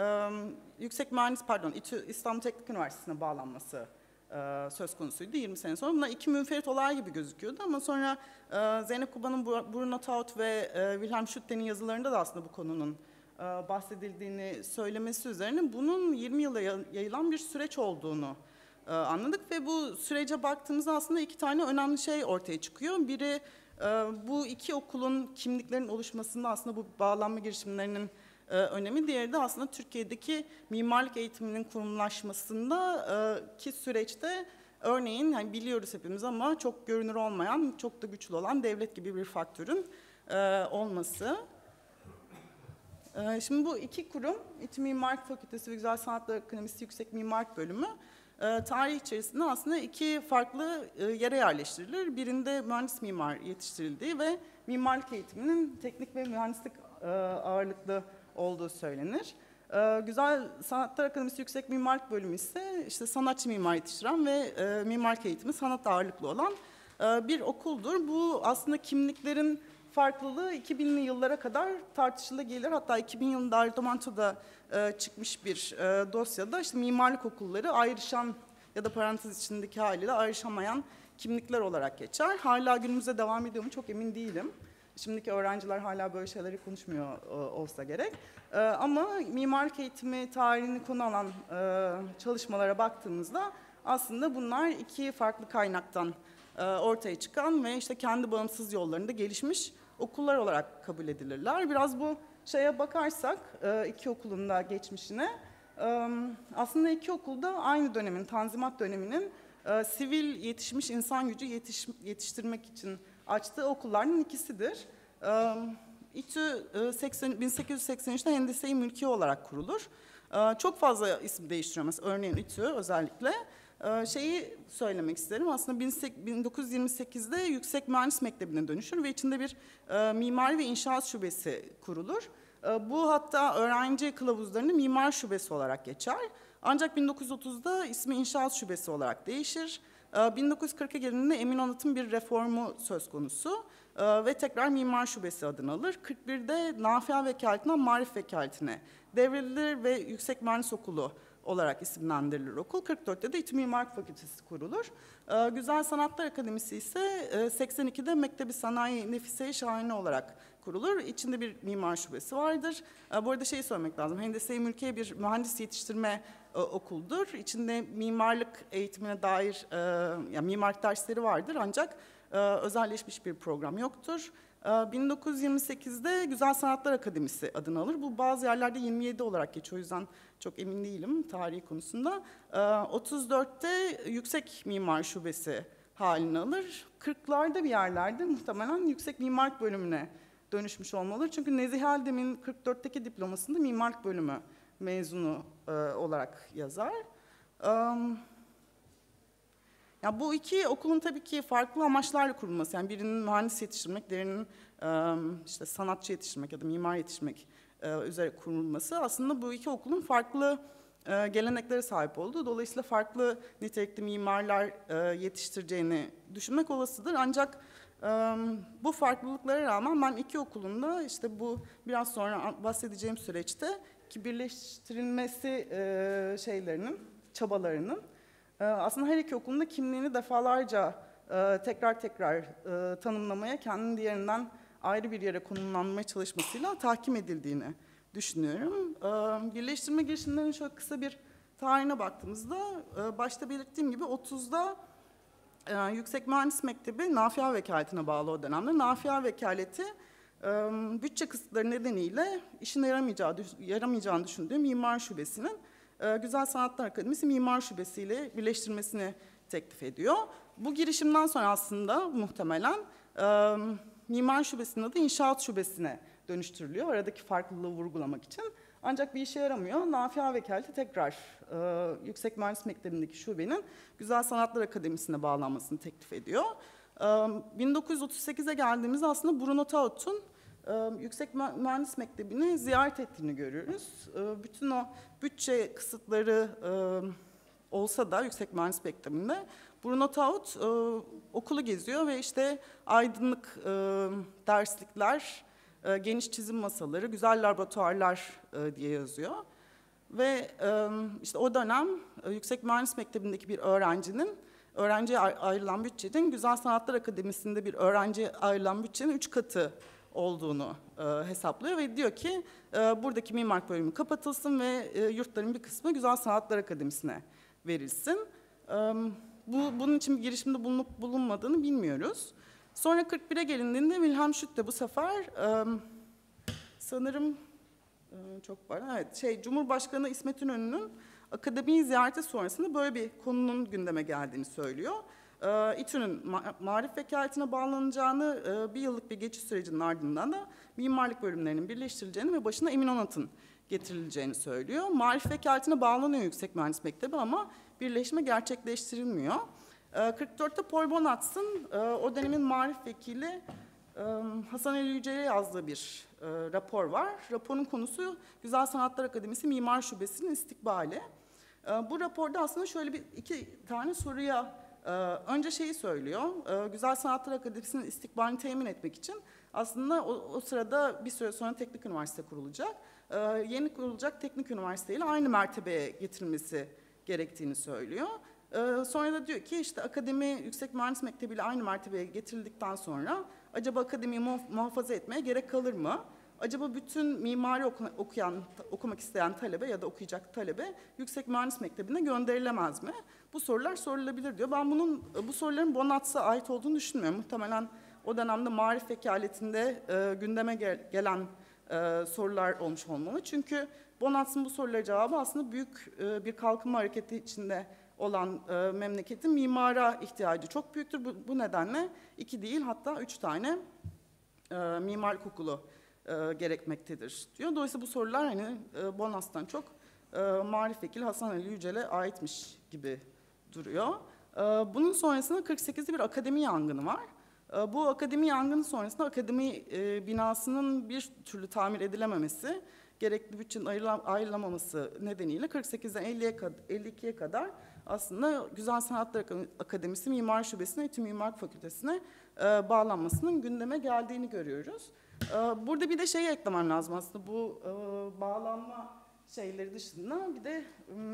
İTÜ İstanbul Teknik Üniversitesi'ne bağlanması söz konusuydu 20 sene sonra. Bunlar iki münferit olay gibi gözüküyordu ama sonra Zeynep Kuba'nın, Bruno Taut ve Wilhelm Schütte'nin yazılarında da aslında bu konunun bahsedildiğini söylemesi üzerine bunun 20 yıla yayılan bir süreç olduğunu anladık ve bu sürece baktığımızda aslında iki tane önemli şey ortaya çıkıyor. Biri bu iki okulun kimliklerin oluşmasında aslında bu bağlanma girişimlerinin önemi. Diğeri de aslında Türkiye'deki mimarlık eğitiminin kurumlaşmasında ki süreçte örneğin yani biliyoruz hepimiz ama çok görünür olmayan, çok da güçlü olan devlet gibi bir faktörün olması. Şimdi bu iki kurum, İTÜ Mimarlık Fakültesi ve Güzel Sanatlar Akademisi Yüksek Mimarlık Bölümü tarih içerisinde aslında iki farklı yere yerleştirilir. Birinde mühendis mimar yetiştirildiği ve mimarlık eğitiminin teknik ve mühendislik ağırlıklı olduğu söylenir. Güzel Sanatlar Akademisi Yüksek Mimarlık Bölümü ise işte sanatçı mimar yetiştiren ve mimarlık eğitimi sanat ağırlıklı olan bir okuldur. Bu aslında kimliklerin farklılığı 2000'li yıllara kadar tartışılı gelir. Hatta 2000 yılında Ardomanto'da çıkmış bir dosyada işte mimarlık okulları ayrışan ya da parantez içindeki haliyle ayrışamayan kimlikler olarak geçer. Hala günümüzde devam ediyor mu çok emin değilim. Şimdiki öğrenciler hala böyle şeyleri konuşmuyor olsa gerek. Ama mimarlık eğitimi tarihini konu alan çalışmalara baktığımızda aslında bunlar iki farklı kaynaktan ortaya çıkan ve işte kendi bağımsız yollarında gelişmiş okullar olarak kabul edilirler. Biraz bu şeye bakarsak iki okulun da geçmişine aslında iki okulda aynı dönemin, Tanzimat döneminin sivil yetişmiş insan gücü yetiştirmek için açtığı okullardan ikisidir. İTÜ 1883'te Hendise-i Mülkiye olarak kurulur. Çok fazla isim değiştiriyor mesela örneğin İTÜ özellikle. Şeyi söylemek isterim aslında 1928'de Yüksek Mühendis Mektebi'ne dönüşür ve içinde bir mimari ve inşaat şubesi kurulur. Bu hatta öğrenci kılavuzlarında mimar şubesi olarak geçer. Ancak 1930'da ismi inşaat şubesi olarak değişir. 1940'a geldiğinde Emin Onat'ın bir reformu söz konusu ve tekrar mimar şubesi adını alır. 41'de Nafia Vekaletinden Marif Vekaletine devredilir ve Yüksek Mühendis Okulu olarak isimlendirilir okul. 44'te de İTÜ Mimarlık Fakültesi kurulur. Güzel Sanatlar Akademisi ise 82'de Mektebi Sanayi Nefise-i Şahane olarak kurulur. İçinde bir mimar şubesi vardır. Bu arada şeyi söylemek lazım. Hendise-i Mülkiye bir mühendis yetiştirme okuldur. İçinde mimarlık eğitimine dair yani mimarlık dersleri vardır ancak özelleşmiş bir program yoktur. 1928'de Güzel Sanatlar Akademisi adını alır. Bu bazı yerlerde 27 olarak geçiyor. O yüzden çok emin değilim tarihi konusunda. 34'te Yüksek Mimar Şubesi halini alır. 40'larda bir yerlerde muhtemelen Yüksek Mimarlık Bölümüne dönüşmüş olmalı. Çünkü Nezih Eldem'in 44'teki diplomasında mimarlık bölümü mezunu olarak yazar. Ya bu iki okulun tabii ki farklı amaçlarla kurulması. Yani birinin mühendis yetiştirmek, diğerinin işte sanatçı yetiştirmek ya da mimar yetiştirmek üzere kurulması aslında bu iki okulun farklı geleneklere sahip olduğu. Dolayısıyla farklı nitelikli mimarlar yetiştireceğini düşünmek olasıdır. Ancak bu farklılıklara rağmen ben iki okulun da işte bu biraz sonra bahsedeceğim süreçte ki birleştirilmesi çabalarının aslında her iki okulun da kimliğini defalarca tekrar tanımlamaya, kendini diğerinden ayrı bir yere konumlanmaya çalışmasıyla tahkim edildiğini düşünüyorum. Birleştirme girişimlerinin şöyle kısa bir tarihine baktığımızda, başta belirttiğim gibi 30'da Yüksek Mühendis Mektebi Nafia Vekaletine bağlı o dönemde. Nafia Vekaleti bütçe kısıtları nedeniyle işine yaramayacağını düşündüğü Mimar Şubesi'nin Güzel Sanatlar Akademisi Mimar Şubesi ile birleştirmesini teklif ediyor. Bu girişimden sonra aslında muhtemelen Mimar Şubesi'nin adı İnşaat Şubesi'ne dönüştürülüyor. Aradaki farklılığı vurgulamak için. Ancak bir işe yaramıyor. Nafia Vekaleti tekrar Yüksek Mühendis Mektebi'ndeki şubenin Güzel Sanatlar Akademisi'ne bağlanmasını teklif ediyor. 1938'e geldiğimizde aslında Bruno Taut'un Yüksek Mühendis Mektebi'ni ziyaret ettiğini görüyoruz. Bütün o bütçe kısıtları olsa da Yüksek Mühendis Mektebi'nde Bruno Taut okulu geziyor ve işte aydınlık derslikler, geniş çizim masaları, güzel laboratuvarlar diye yazıyor. Ve işte o dönem Yüksek Mühendis Mektebi'ndeki bir öğrenciye ayrılan bütçenin Güzel Sanatlar Akademisi'nde bir öğrenciye ayrılan bütçenin 3 katı olduğunu hesaplıyor ve diyor ki buradaki mimarlık bölümü kapatılsın ve yurtların bir kısmı Güzel Sanatlar Akademisi'ne verilsin. Bunun için bir girişimde bulunup bulunmadığını bilmiyoruz. Sonra 41'e gelindiğinde Wilhelm Schütte bu sefer sanırım çok var. Evet, Cumhurbaşkanı İsmet İnönü'nün akademiyi ziyareti sonrasında böyle bir konunun gündeme geldiğini söylüyor. İTÜ'nün marif vekaletine bağlanacağını, bir yıllık bir geçiş sürecinin ardından da mimarlık bölümlerinin birleştirileceğini ve başına Emin Onat'ın getirileceğini söylüyor. Marif vekaletine bağlanıyor Yüksek Mühendis Mektebi ama birleşme gerçekleştirilmiyor. 44'te Paul Bonatz'ın o dönemin marif vekili Hasan Ali Yücel'e yazdığı bir rapor var. Raporun konusu Güzel Sanatlar Akademisi Mimar Şubesi'nin istikbali. Bu raporda aslında şöyle iki tane soruya önce şeyi söylüyor. Güzel Sanatlar Akademisi'nin istikbalini temin etmek için aslında o sırada bir süre sonra teknik üniversite kurulacak. Yeni kurulacak teknik üniversite ile aynı mertebeye getirilmesi gerektiğini söylüyor. Sonra da diyor ki işte akademi Yüksek Mühendis Mektebi ile aynı mertebeye getirildikten sonra acaba akademiyi muhafaza etmeye gerek kalır mı? Acaba bütün mimari okumak isteyen talebe ya da okuyacak talebe Yüksek Mühendis Mektebi'ne gönderilemez mi? Bu sorular sorulabilir diyor. Ben bu soruların Bonatz'a ait olduğunu düşünmüyorum. Muhtemelen o dönemde marif vekaletinde gündeme gelen sorular olmuş olmalı. Çünkü Bonatz'ın bu sorulara cevabı aslında büyük bir kalkınma hareketi içinde olan memleketin mimara ihtiyacı çok büyüktür. Bu nedenle 2 değil hatta 3 tane mimarlık okulu gerekmektedir diyor. Dolayısıyla bu sorular hani Bonatz'tan çok marif vekili Hasan Ali Yücel'e aitmiş gibi duruyor. Bunun sonrasında 48'de bir akademi yangını var. Bu akademi yangını sonrasında akademi binasının bir türlü tamir edilememesi, gerekli bütçenin ayrılamaması nedeniyle 48'den 52'ye kadar aslında Güzel Sanatlar Akademisi Mimar Şubesi'ne, İTÜ Mimarlık Fakültesi'ne bağlanmasının gündeme geldiğini görüyoruz. Burada bir de şeyi eklemem lazım aslında bu bağlanma şeyleri dışında bir de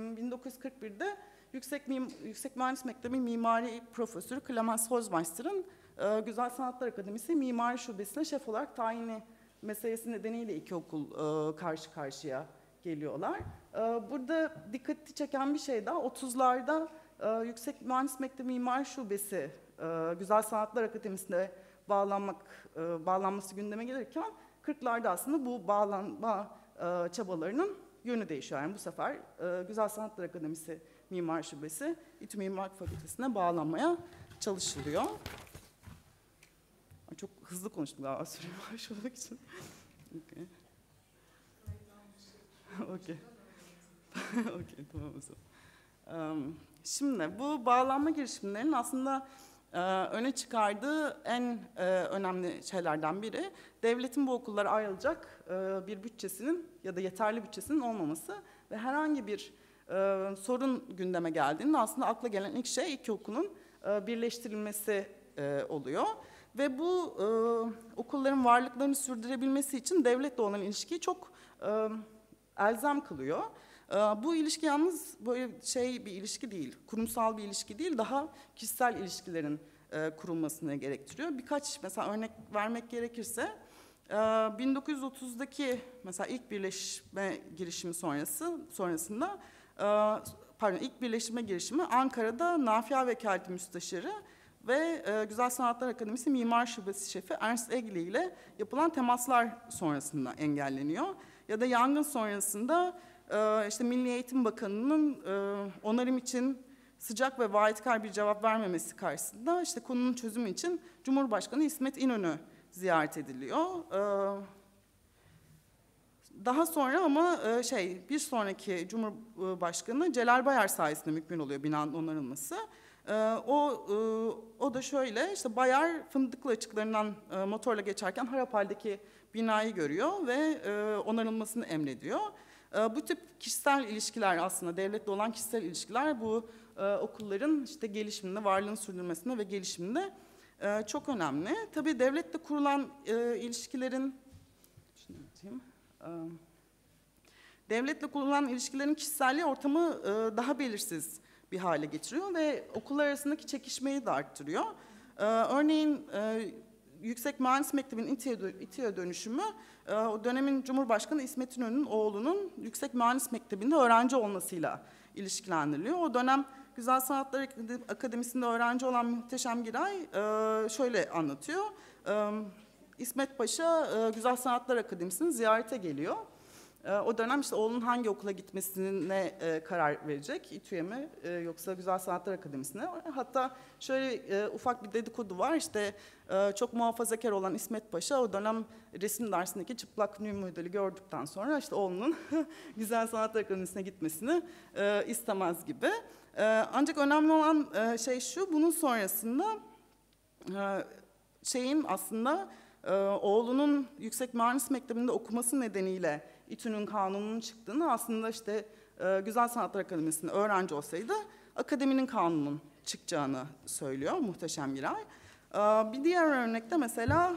1941'de Yüksek Mühendis Mektebi Mimari Profesörü Clemens Holzmeister'ın Güzel Sanatlar Akademisi Mimari Şubesi'ne şef olarak tayini meselesi nedeniyle iki okul karşı karşıya geliyorlar. Burada dikkati çeken bir şey daha 30'larda Yüksek Mühendis Mektebi Mimari Şubesi Güzel Sanatlar Akademisi'nde bağlanması gündeme gelirken 40'larda aslında bu bağlanma çabalarının yönü değişiyor. Yani bu sefer Güzel Sanatlar Akademisi Mimar Şubesi İTÜ Mimarlık Fakültesi'ne bağlanmaya çalışılıyor. Çok hızlı konuştum galiba süre başlamak için. Okay. Okay. Okay, tamam o zaman. Şimdi bu bağlanma girişimlerinin aslında öne çıkardığı en önemli şeylerden biri devletin bu okullara ayrılacak bir bütçesinin ya da yeterli bütçesinin olmaması ve herhangi bir sorun gündeme geldiğinde aslında akla gelen ilk şey iki okulun birleştirilmesi oluyor. Ve bu okulların varlıklarını sürdürebilmesi için devletle olan ilişkiyi çok elzem kılıyor. Bu ilişki yalnız böyle bir ilişki değil, kurumsal bir ilişki değil, daha kişisel ilişkilerin kurulmasını gerektiriyor. Birkaç mesela örnek vermek gerekirse, 1930'daki mesela ilk birleşme girişimi sonrasında, ilk birleşme girişimi Ankara'da Nafia Vekaleti Müsteşarı ve Güzel Sanatlar Akademisi Mimar Şubesi Şefi Ernst Egli ile yapılan temaslar sonrasında engelleniyor. Ya da yangın sonrasında işte Milli Eğitim Bakanı'nın onarım için sıcak ve vaatkar bir cevap vermemesi karşısında işte konunun çözümü için Cumhurbaşkanı İsmet İnönü ziyaret ediliyor. Daha sonra ama bir sonraki Cumhurbaşkanı Celal Bayar sayesinde mümkün oluyor binanın onarılması. O da şöyle, işte Bayar Fındıklı açıklarından motorla geçerken harap haldeki binayı görüyor ve onarılmasını emrediyor. Bu tip kişisel ilişkiler aslında devletle olan kişisel ilişkiler bu okulların işte gelişiminde, varlığını sürdürmesinde ve gelişiminde çok önemli. Tabii devletle kurulan ilişkilerin kişiselliği ortamı daha belirsiz bir hale getiriyor ve okullar arasındaki çekişmeyi de arttırıyor. Örneğin Yüksek Mühendis Mektebi'nin İTÜ'ye dönüşümü, o dönemin Cumhurbaşkanı İsmet İnönü'nün oğlunun Yüksek Mühendis Mektebi'nde öğrenci olmasıyla ilişkilendiriliyor. O dönem Güzel Sanatlar Akademisi'nde öğrenci olan Muhteşem Giray şöyle anlatıyor. İsmet Paşa Güzel Sanatlar Akademisi'ni ziyarete geliyor. O dönem işte oğlunun hangi okula gitmesine karar verecek, İTÜ'ye mi yoksa Güzel Sanatlar Akademisi'ne. Hatta şöyle ufak bir dedikodu var, işte çok muhafazakar olan İsmet Paşa o dönem resim dersindeki çıplak nü modeli gördükten sonra işte oğlunun Güzel Sanatlar Akademisi'ne gitmesini istemez gibi. Ancak önemli olan şey şu, bunun sonrasında aslında oğlunun Yüksek Mühendis Mektebi'nde okuması nedeniyle İTÜ'nün kanununun çıktığını, aslında işte Güzel Sanatlar Akademisi'nde öğrenci olsaydı akademinin kanununun çıkacağını söylüyor Muhteşem Giray. Bir diğer örnekte mesela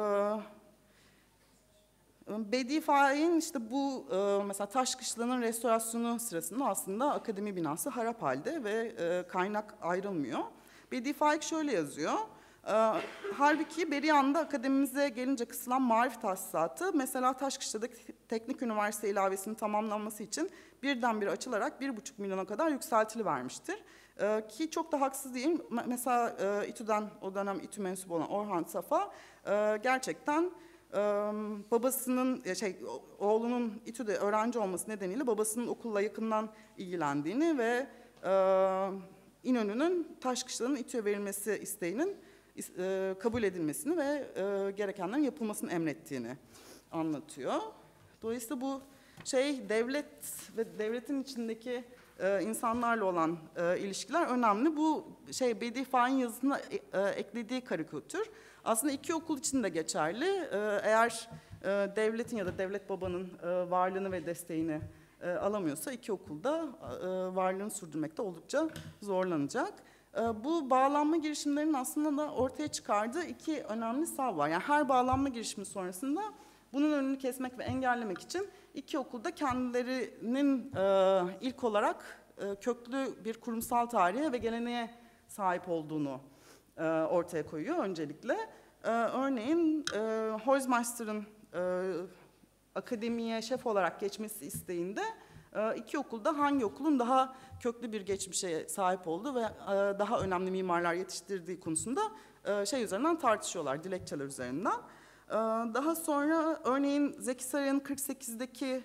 Bedi Faik'in işte bu mesela Taş Kışla'nın restorasyonu sırasında aslında akademi binası harap halde ve kaynak ayrılmıyor. Bedi Faik şöyle yazıyor. Halbuki Beriyan'da akademimize gelince kısılan marif tahsisatı mesela Taşkışla'daki Teknik Üniversite ilavesinin tamamlanması için birdenbire açılarak 1,5 milyona kadar yükseltilivermiştir. Ki çok da haksız değil. Mesela İTÜ'den o dönem İTÜ mensubu olan Orhan Safa gerçekten babasının oğlunun İTÜ'de öğrenci olması nedeniyle babasının okulla yakından ilgilendiğini ve İnönü'nün Taşkışla'nın İTÜ'ye verilmesi isteğinin kabul edilmesini ve gerekenlerin yapılmasını emrettiğini anlatıyor. Dolayısıyla bu devlet ve devletin içindeki insanlarla olan ilişkiler önemli. Bu Bedi Faik'in yazısına eklediği karikatür aslında iki okul için de geçerli. Eğer devletin ya da devlet babanın varlığını ve desteğini alamıyorsa iki okulda varlığını sürdürmekte oldukça zorlanacak. Bu bağlanma girişimlerinin aslında da ortaya çıkardığı iki önemli sav var. Yani her bağlanma girişimi sonrasında bunun önünü kesmek ve engellemek için iki okulda kendilerinin ilk olarak köklü bir kurumsal tarihe ve geleneğe sahip olduğunu ortaya koyuyor öncelikle. Örneğin Horstmeister'ın akademiye şef olarak geçmesi isteğinde İki okulda hangi okulun daha köklü bir geçmişe sahip olduğu ve daha önemli mimarlar yetiştirdiği konusunda üzerinden tartışıyorlar, dilekçeler üzerinden. Daha sonra örneğin Zeki Sarıyan'ın 48'deki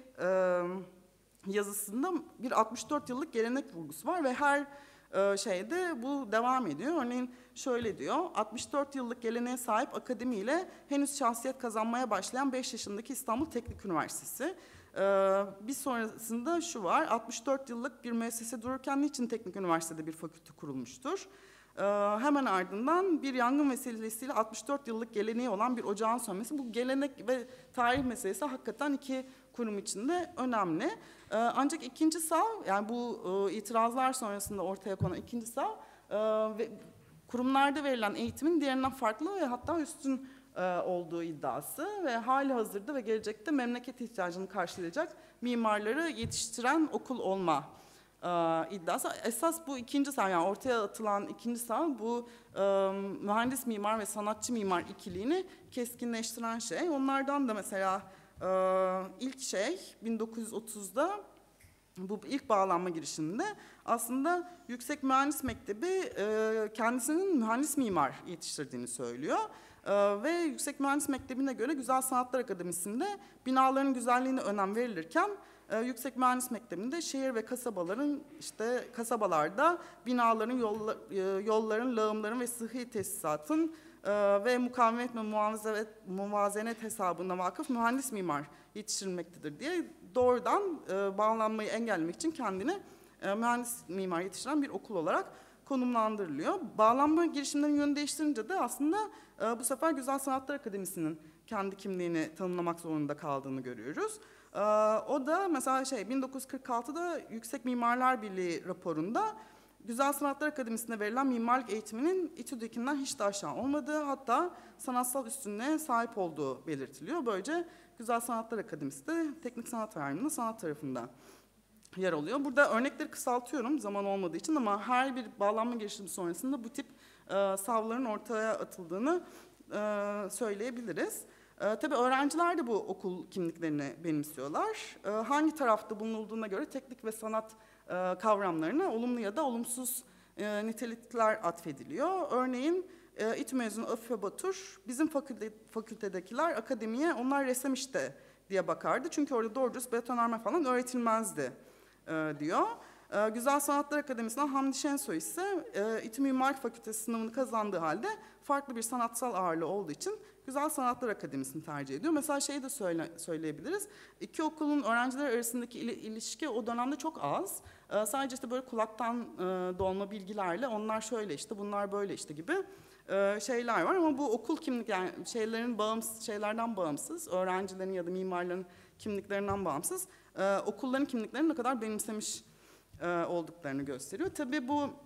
yazısında bir 64 yıllık gelenek vurgusu var ve her şeyde bu devam ediyor. Örneğin şöyle diyor, 64 yıllık geleneğe sahip akademiyle henüz şahsiyet kazanmaya başlayan 5 yaşındaki İstanbul Teknik Üniversitesi. Bir sonrasında şu var, 64 yıllık bir müessese dururken niçin Teknik Üniversitede bir fakülte kurulmuştur? Hemen ardından bir yangın vesilesiyle 64 yıllık geleneği olan bir ocağın sönmesi. Bu gelenek ve tarih meselesi hakikaten iki kurum içinde önemli. Ancak ikinci sav, yani bu itirazlar sonrasında ortaya konan ikinci sav, ve kurumlarda verilen eğitimin diğerinden farklı ve hatta üstün olduğu iddiası ve hali hazırda ve gelecekte memleket ihtiyacını karşılayacak mimarları yetiştiren okul olma iddiası. Esas bu ikinci sav, yani ortaya atılan ikinci sav, bu mühendis mimar ve sanatçı mimar ikiliğini keskinleştiren şey. Onlardan da mesela ilk 1930'da bu ilk bağlanma girişiminde aslında Yüksek Mühendis Mektebi kendisinin mühendis mimar yetiştirdiğini söylüyor. Ve Yüksek Mühendis Mektebi'ne göre Güzel Sanatlar Akademisi'nde binaların güzelliğine önem verilirken Yüksek Mühendis Mektebi'nde şehir ve kasabalarda binaların, yolların, lağımların ve sıhhi tesisatın ve mukavemet ve muvazenet hesabına vakıf mühendis mimar yetiştirilmektedir diye doğrudan bağlanmayı engellemek için kendini mühendis mimar yetiştiren bir okul olarak konumlandırılıyor. Bağlanma girişimlerinin yönü değiştirince de aslında bu sefer Güzel Sanatlar Akademisi'nin kendi kimliğini tanımlamak zorunda kaldığını görüyoruz. O da mesela 1946'da Yüksek Mimarlar Birliği raporunda Güzel Sanatlar Akademisi'ne verilen mimarlık eğitiminin İTÜ'dekinden hiç de aşağı olmadığı, hatta sanatsal üstünlüğe sahip olduğu belirtiliyor. Böylece Güzel Sanatlar Akademisi de teknik sanat ayrımında sanat tarafında yer alıyor. Burada örnekleri kısaltıyorum zaman olmadığı için ama her bir bağlanma girişimi sonrasında bu tip savların ortaya atıldığını söyleyebiliriz. Tabii öğrenciler de bu okul kimliklerini benimsiyorlar. Hangi tarafta bulunulduğuna göre teknik ve sanat kavramlarına olumlu ya da olumsuz nitelikler atfediliyor. Örneğin İTÜ mezunu Afife Batur, bizim fakültedekiler akademiye onlar ressam işte diye bakardı. Çünkü orada doğru dürüst betonarme falan öğretilmezdi diyor. Güzel Sanatlar Akademisi'nden Hamdi Şensoy ise İTÜ Mimarlık Fakültesi sınavını kazandığı halde farklı bir sanatsal ağırlığı olduğu için Güzel Sanatlar Akademisi'ni tercih ediyor. Mesela şeyi de söyleyebiliriz. İki okulun öğrenciler arasındaki ilişki o dönemde çok az. Sadece böyle kulaktan dolma bilgilerle onlar şöyle bunlar böyle gibi şeyler var ama bu okul kimlik, yani şeylerden bağımsız, öğrencilerin ya da mimarların kimliklerinden bağımsız okulların kimliklerini ne kadar benimsemiş olduklarını gösteriyor. Tabii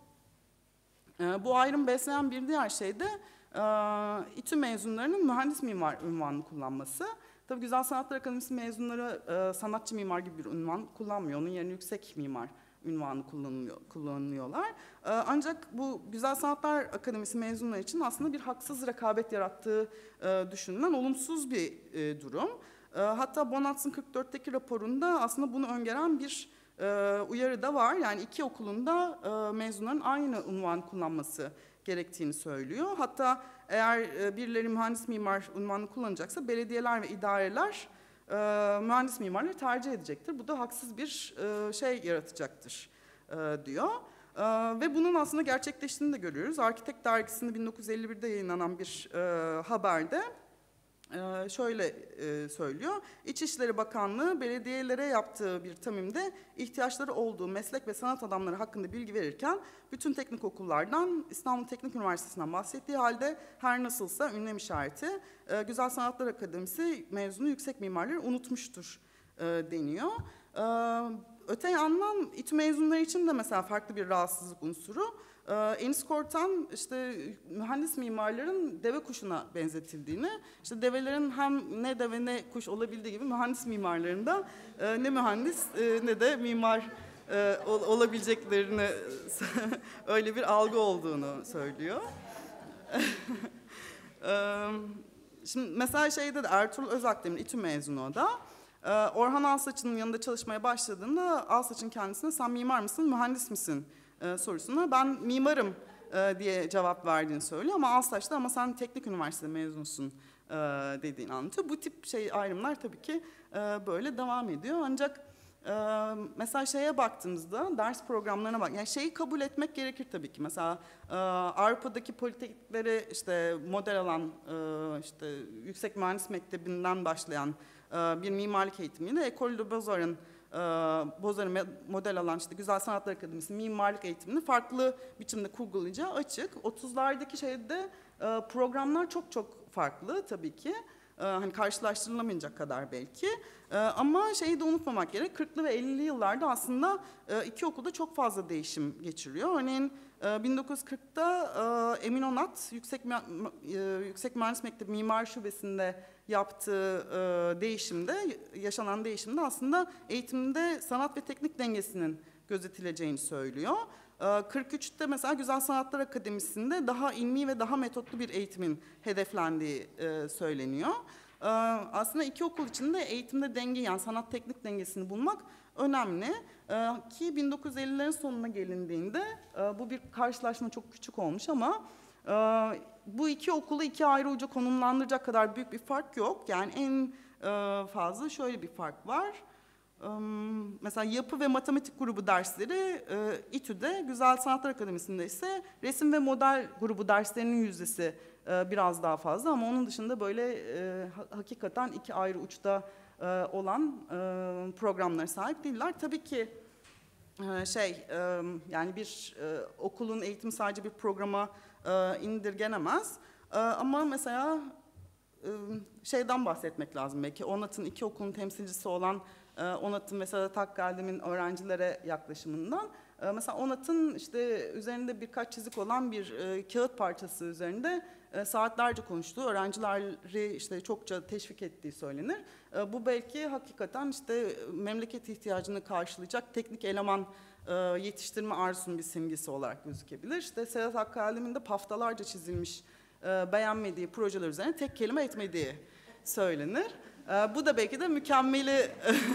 bu ayrım besleyen bir diğer şey de İTÜ mezunlarının mühendis mimar unvanını kullanması. Tabii Güzel Sanatlar Akademisi mezunları sanatçı mimar gibi bir unvan kullanmıyor. Onun yerine yüksek mimar unvanı kullanıyorlar. Ancak bu Güzel Sanatlar Akademisi mezunları için aslında bir haksız rekabet yarattığı düşünülen olumsuz bir durum. Hatta Bonatz'ın 44'teki raporunda aslında bunu öngören bir uyarı da var. Yani iki okulun da mezunların aynı unvan kullanması gerektiğini söylüyor. Hatta eğer birileri mühendis mimar unvanını kullanacaksa belediyeler ve idareler mühendis mimarları tercih edecektir. Bu da haksız bir şey yaratacaktır diyor. Ve bunun aslında gerçekleştiğini de görüyoruz. Architect dergisinde 1951'de yayınlanan bir haberde şöyle söylüyor. İçişleri Bakanlığı belediyelere yaptığı bir tamimde ihtiyaçları olduğu meslek ve sanat adamları hakkında bilgi verirken bütün teknik okullardan İstanbul Teknik Üniversitesi'nden bahsettiği halde her nasılsa ünlem işareti Güzel Sanatlar Akademisi mezunu yüksek mimarları unutmuştur deniyor. Öte yandan İTÜ mezunları için de mesela farklı bir rahatsızlık unsuru. Enis Kortan mühendis mimarların deve kuşuna benzetildiğini, develerin hem ne deve ne kuş olabildiği gibi mühendis mimarların da ne mühendis ne de mimar olabileceklerini öyle bir algı olduğunu söylüyor. Şimdi mesela de Ertuğrul Özakdemir İTÜ mezunu o da. Orhan Alsaç'ın yanında çalışmaya başladığında Alsaç'ın kendisine sen mimar mısın, mühendis misin sorusuna ben mimarım diye cevap verdiğini söylüyor ama Alsaç da ama sen teknik üniversite mezunsun dediğini anlatıyor. Bu tip ayrımlar tabii ki böyle devam ediyor ancak mesela şeye baktığımızda ders programlarına bak yani şeyi kabul etmek gerekir tabii ki mesela Avrupa'daki politeknikleri işte model alan işte Yüksek Mühendis Mektebi'nden başlayan bir mimarlık eğitimiyle École de Beaux-Arts'ın Beaux-Arts'ı model alan işte Güzel Sanatlar Akademisi mimarlık eğitimini farklı biçimde kurgulayacağı açık. 30'lardaki şeyde programlar çok çok farklı tabii ki. Hani karşılaştırılamayacak kadar belki. Ama şeyi de unutmamak gerek. 40'lı ve 50'li yıllarda aslında iki okulda çok fazla değişim geçiriyor. Örneğin 1940'da Emin Onat Yüksek Mühendis Mektebi Mimar Şubesi'nde yaptığı yaşanan değişimde aslında eğitimde sanat ve teknik dengesinin gözetileceğini söylüyor. 43'te mesela Güzel Sanatlar Akademisi'nde daha ilmi ve daha metotlu bir eğitimin hedeflendiği söyleniyor. Aslında iki okul içinde eğitimde denge yani sanat teknik dengesini bulmak önemli. Ki 1950'lerin sonuna gelindiğinde bu bir karşılaşma çok küçük olmuş ama bu iki okulu iki ayrı uca konumlandıracak kadar büyük bir fark yok. Yani en fazla şöyle bir fark var. Mesela yapı ve matematik grubu dersleri İTÜ'de, Güzel Sanatlar Akademisi'nde ise resim ve model grubu derslerinin yüzdesi biraz daha fazla ama onun dışında böyle hakikaten iki ayrı uçta olan programlara sahip değiller. Tabii ki yani bir okulun eğitimi sadece bir programa indirgenemez ama mesela şeyden bahsetmek lazım belki Onat'ın iki okulun temsilcisi olan Onat'ın ve Sedat Hakkaldem'in öğrencilere yaklaşımından mesela Onat'ın işte üzerinde birkaç çizik olan bir kağıt parçası üzerinde saatlerce konuştuğu, öğrencileri işte çokça teşvik ettiği söylenir. Bu belki hakikaten işte memleket ihtiyacını karşılayacak teknik eleman yetiştirme arzusunun bir simgesi olarak gözükebilir. İşte Sedat Hakkaldem'in de paftalarca çizilmiş beğenmediği projeler üzerine tek kelime etmediği söylenir. Bu da belki de mükemmeli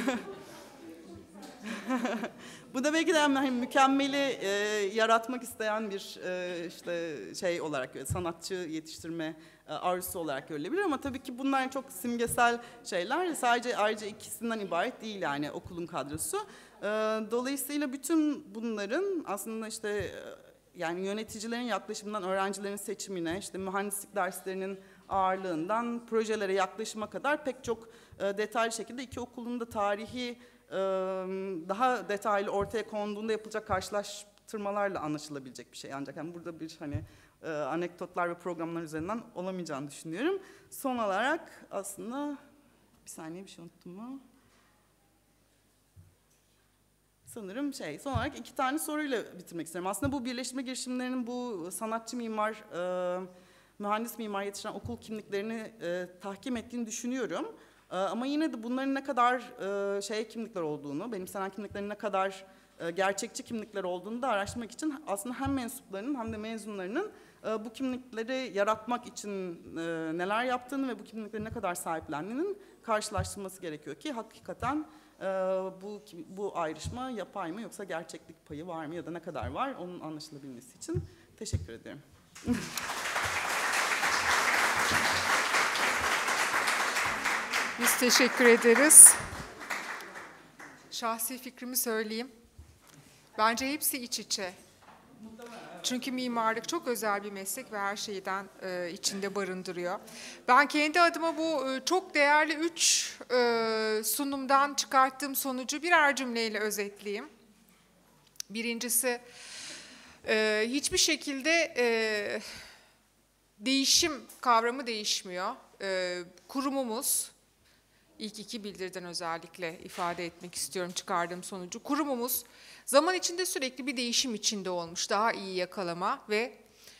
bu da belki de hani mükemmeli yaratmak isteyen bir işte olarak sanatçı yetiştirme arzusu olarak görülebilir ama tabii ki bunlar çok simgesel şeyler. Sadece ayrıca ikisinden ibaret değil yani okulun kadrosu. Dolayısıyla bütün bunların aslında işte yani yöneticilerin yaklaşımından öğrencilerin seçimine, işte mühendislik derslerinin ağırlığından projelere yaklaşıma kadar pek çok detaylı şekilde iki okulun da tarihi daha detaylı ortaya konduğunda yapılacak karşılaştırmalarla anlaşılabilecek bir şey. Ancak yani burada bir hani anekdotlar ve programlar üzerinden olamayacağını düşünüyorum. Son olarak aslında bir saniye bir şey unuttum mu? Sanırım son olarak iki tane soruyla bitirmek isterim. Aslında bu birleştirme girişimlerinin bu sanatçı mimar, mühendis mimar yetiştiren okul kimliklerini tahkim ettiğini düşünüyorum. Ama yine de bunların ne kadar kimlikler olduğunu, benimsenen kimliklerin ne kadar gerçekçi kimlikler olduğunu da araştırmak için aslında hem mensuplarının hem de mezunlarının bu kimlikleri yaratmak için neler yaptığını ve bu kimlikleri ne kadar sahiplendiğinin karşılaştırılması gerekiyor ki hakikaten bu ayrışma yapay mı yoksa gerçeklik payı var mı ya da ne kadar var onun anlaşılabilmesi için teşekkür ederim. Biz teşekkür ederiz. Şahsi fikrimi söyleyeyim. Bence hepsi iç içe. Çünkü mimarlık çok özel bir meslek ve her şeyden içinde barındırıyor. Ben kendi adıma bu çok değerli 3 sunumdan çıkarttığım sonucu birer cümleyle özetleyeyim. Birincisi, hiçbir şekilde değişim kavramı değişmiyor. Kurumumuz, ilk iki bildiriden özellikle ifade etmek istiyorum çıkardığım sonucu. Kurumumuz zaman içinde sürekli bir değişim içinde olmuş, daha iyi yakalama ve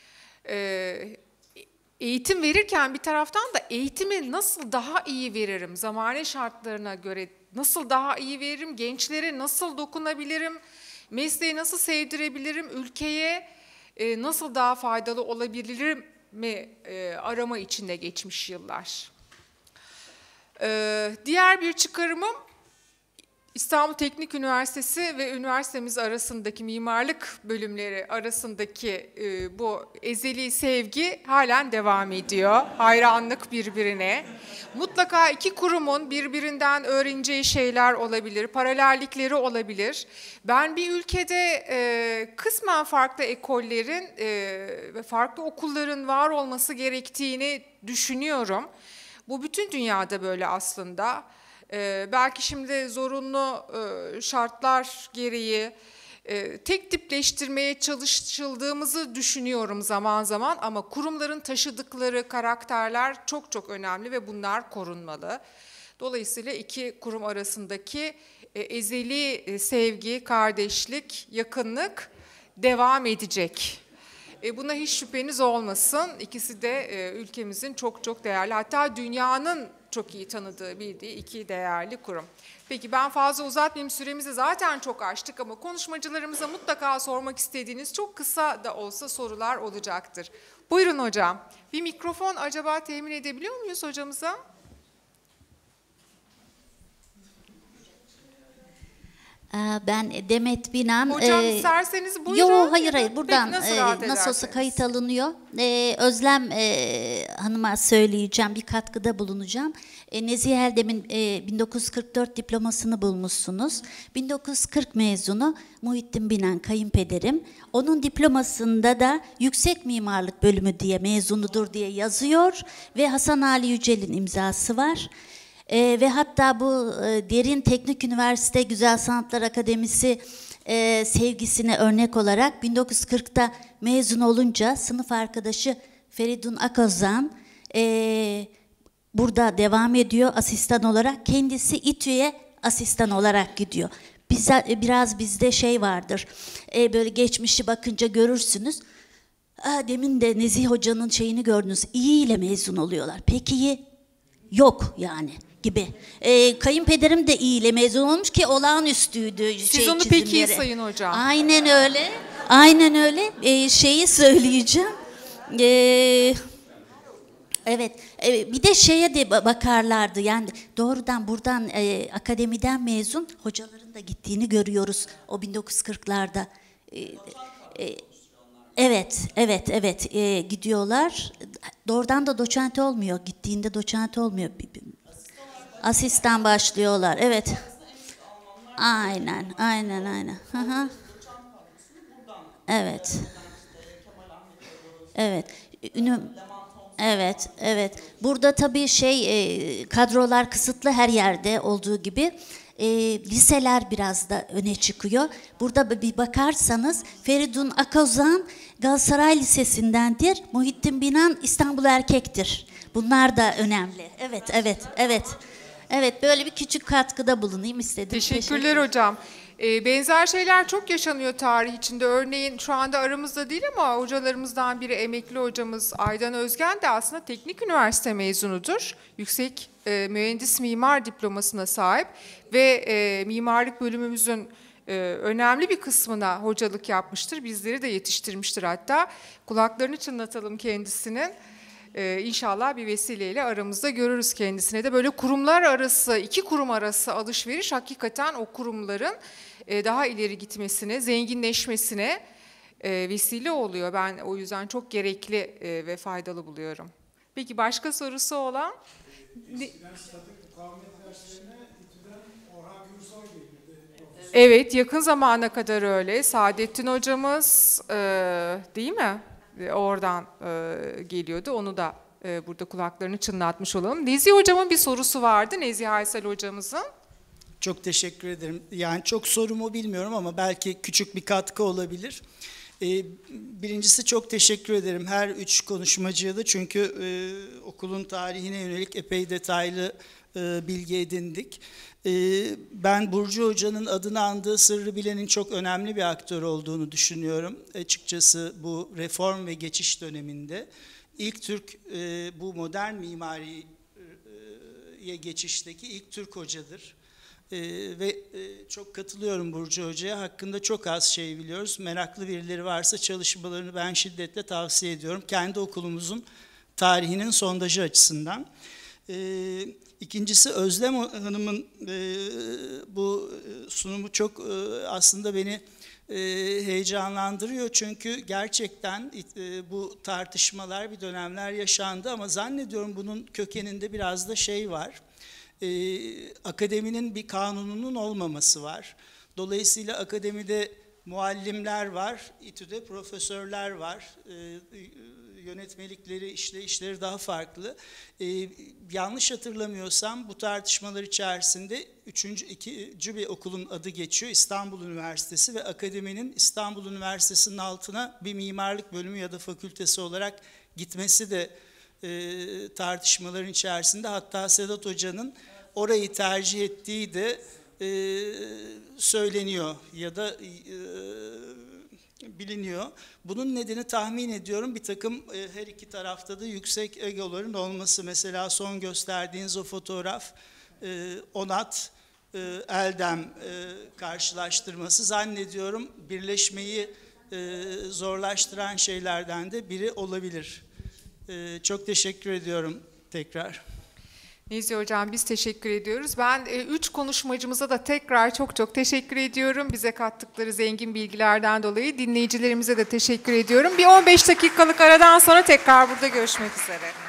eğitim verirken bir taraftan da eğitimi nasıl daha iyi veririm, zamane şartlarına göre nasıl daha iyi veririm, gençlere nasıl dokunabilirim, mesleği nasıl sevdirebilirim, ülkeye nasıl daha faydalı olabilirim mi arama içinde geçmiş yıllar. Diğer bir çıkarımım İstanbul Teknik Üniversitesi ve üniversitemiz arasındaki mimarlık bölümleri arasındaki bu ezeli sevgi halen devam ediyor. Hayranlık birbirine. Mutlaka iki kurumun birbirinden öğreneceği şeyler olabilir, paralellikleri olabilir. Ben bir ülkede kısmen farklı ekollerin ve farklı okulların var olması gerektiğini düşünüyorum. Bu bütün dünyada böyle aslında. Belki şimdi zorunlu şartlar gereği tek tipleştirmeye çalışıldığımızı düşünüyorum zaman zaman ama kurumların taşıdıkları karakterler çok çok önemli ve bunlar korunmalı. Dolayısıyla iki kurum arasındaki ezeli sevgi, kardeşlik, yakınlık devam edecek. Buna hiç şüpheniz olmasın. İkisi de ülkemizin çok çok değerli, hatta dünyanın çok iyi tanıdığı, bildiği iki değerli kurum. Peki ben fazla uzatmayayım, süremizi zaten çok aştık ama konuşmacılarımıza mutlaka sormak istediğiniz çok kısa da olsa sorular olacaktır. Buyurun hocam. Bir mikrofon acaba temin edebiliyor muyuz hocamıza? Ben Demet Binan. Hocam isterseniz buyurun. Yok hayır buradan Peki, nasıl olsa kayıt alınıyor. Özlem Hanım'a söyleyeceğim, bir katkıda bulunacağım. Nezihe Eldem'in 1944 diplomasını bulmuşsunuz. 1940 mezunu Muhittin Binan kayınpederim. Onun diplomasında da yüksek mimarlık bölümü diye mezunudur diye yazıyor ve Hasan Ali Yücel'in imzası var. Ve hatta bu Derin Teknik Üniversite Güzel Sanatlar Akademisi sevgisine örnek olarak 1940'ta mezun olunca sınıf arkadaşı Feridun Akozan burada devam ediyor asistan olarak. Kendisi İTÜ'ye asistan olarak gidiyor. Biraz bizde şey vardır, böyle geçmişi bakınca görürsünüz. Demin de Nezih Hoca'nın şeyini gördünüz, iyi ile mezun oluyorlar. Peki iyi yok yani gibi. Kayınpederim de iyi ile mezun olmuş ki olağanüstüydü. Siz onu pek iyi sayın hocam. Aynen öyle. Aynen öyle. Şeyi söyleyeceğim. Evet. Bir de şeye de bakarlardı. Yani doğrudan buradan akademiden mezun hocaların da gittiğini görüyoruz o 1940'larda. Evet, gidiyorlar. Doğrudan da doçent olmuyor. Gittiğinde doçent olmuyor. Asistan başlıyorlar. Evet. Aynen. Hı-hı. Evet. Evet. Burada tabii kadrolar kısıtlı her yerde olduğu gibi. Liseler biraz da öne çıkıyor. Burada bir bakarsanız Feridun Akozan Galatasaray Lisesi'ndendir. Muhittin Binan İstanbul Erkek'tir. Bunlar da önemli. Evet, böyle bir küçük katkıda bulunayım istedim. Teşekkürler hocam. Benzer şeyler çok yaşanıyor tarih içinde. Örneğin şu anda aramızda değil ama hocalarımızdan biri emekli hocamız Aydan Özgen de aslında teknik üniversite mezunudur. Yüksek mühendis mimar diplomasına sahip ve mimarlık bölümümüzün önemli bir kısmına hocalık yapmıştır. Bizleri de yetiştirmiştir hatta. Kulaklarını çınlatalım kendisinin. İnşallah bir vesileyle aramızda görürüz kendisine de. Böyle kurumlar arası, iki kurum arası alışveriş hakikaten o kurumların daha ileri gitmesine, zenginleşmesine vesile oluyor. Ben o yüzden çok gerekli ve faydalı buluyorum. Peki başka sorusu olan? Evet, yakın zamana kadar öyle. Saadettin hocamız değil mi? Oradan geliyordu. Onu da burada kulaklarını çınlatmış olalım. Nezih hocamın bir sorusu vardı. Nezih Aysel hocamızın. Çok teşekkür ederim. Yani çok sorumu bilmiyorum ama belki küçük bir katkı olabilir. Birincisi çok teşekkür ederim her üç konuşmacıya da. Çünkü okulun tarihine yönelik epey detaylı bilgi edindik. Ben Burcu Hoca'nın adını andığı Sırrı Bilen'in çok önemli bir aktör olduğunu düşünüyorum. Açıkçası bu reform ve geçiş döneminde ilk Türk, bu modern mimariye geçişteki ilk Türk hocadır. Ve çok katılıyorum Burcu Hoca'ya. Hakkında çok az şey biliyoruz. Meraklı birileri varsa çalışmalarını ben şiddetle tavsiye ediyorum. Kendi okulumuzun tarihinin sondajı açısından. İkincisi Özlem Hanım'ın bu sunumu çok aslında beni heyecanlandırıyor. Çünkü gerçekten bu tartışmalar bir dönemler yaşandı ama zannediyorum bunun kökeninde biraz da şey var. Akademinin bir kanununun olmaması var. Dolayısıyla akademide muallimler var, İTÜ'de profesörler var, yönetmelikleri, işleri daha farklı. Yanlış hatırlamıyorsam bu tartışmalar içerisinde ikinci bir okulun adı geçiyor, İstanbul Üniversitesi ve akademinin İstanbul Üniversitesi'nin altına bir mimarlık bölümü ya da fakültesi olarak gitmesi de tartışmaların içerisinde. Hatta Sedat Hoca'nın orayı tercih ettiği de söyleniyor ya da biliniyor. Bunun nedeni tahmin ediyorum bir takım her iki tarafta da yüksek egoların olması. Mesela son gösterdiğiniz o fotoğraf Onat Eldem karşılaştırması zannediyorum birleşmeyi zorlaştıran şeylerden de biri olabilir. Çok teşekkür ediyorum tekrar. Nezih Hocam biz teşekkür ediyoruz. Ben 3 konuşmacımıza da tekrar çok teşekkür ediyorum. Bize kattıkları zengin bilgilerden dolayı dinleyicilerimize de teşekkür ediyorum. Bir 15 dakikalık aradan sonra tekrar burada görüşmek üzere.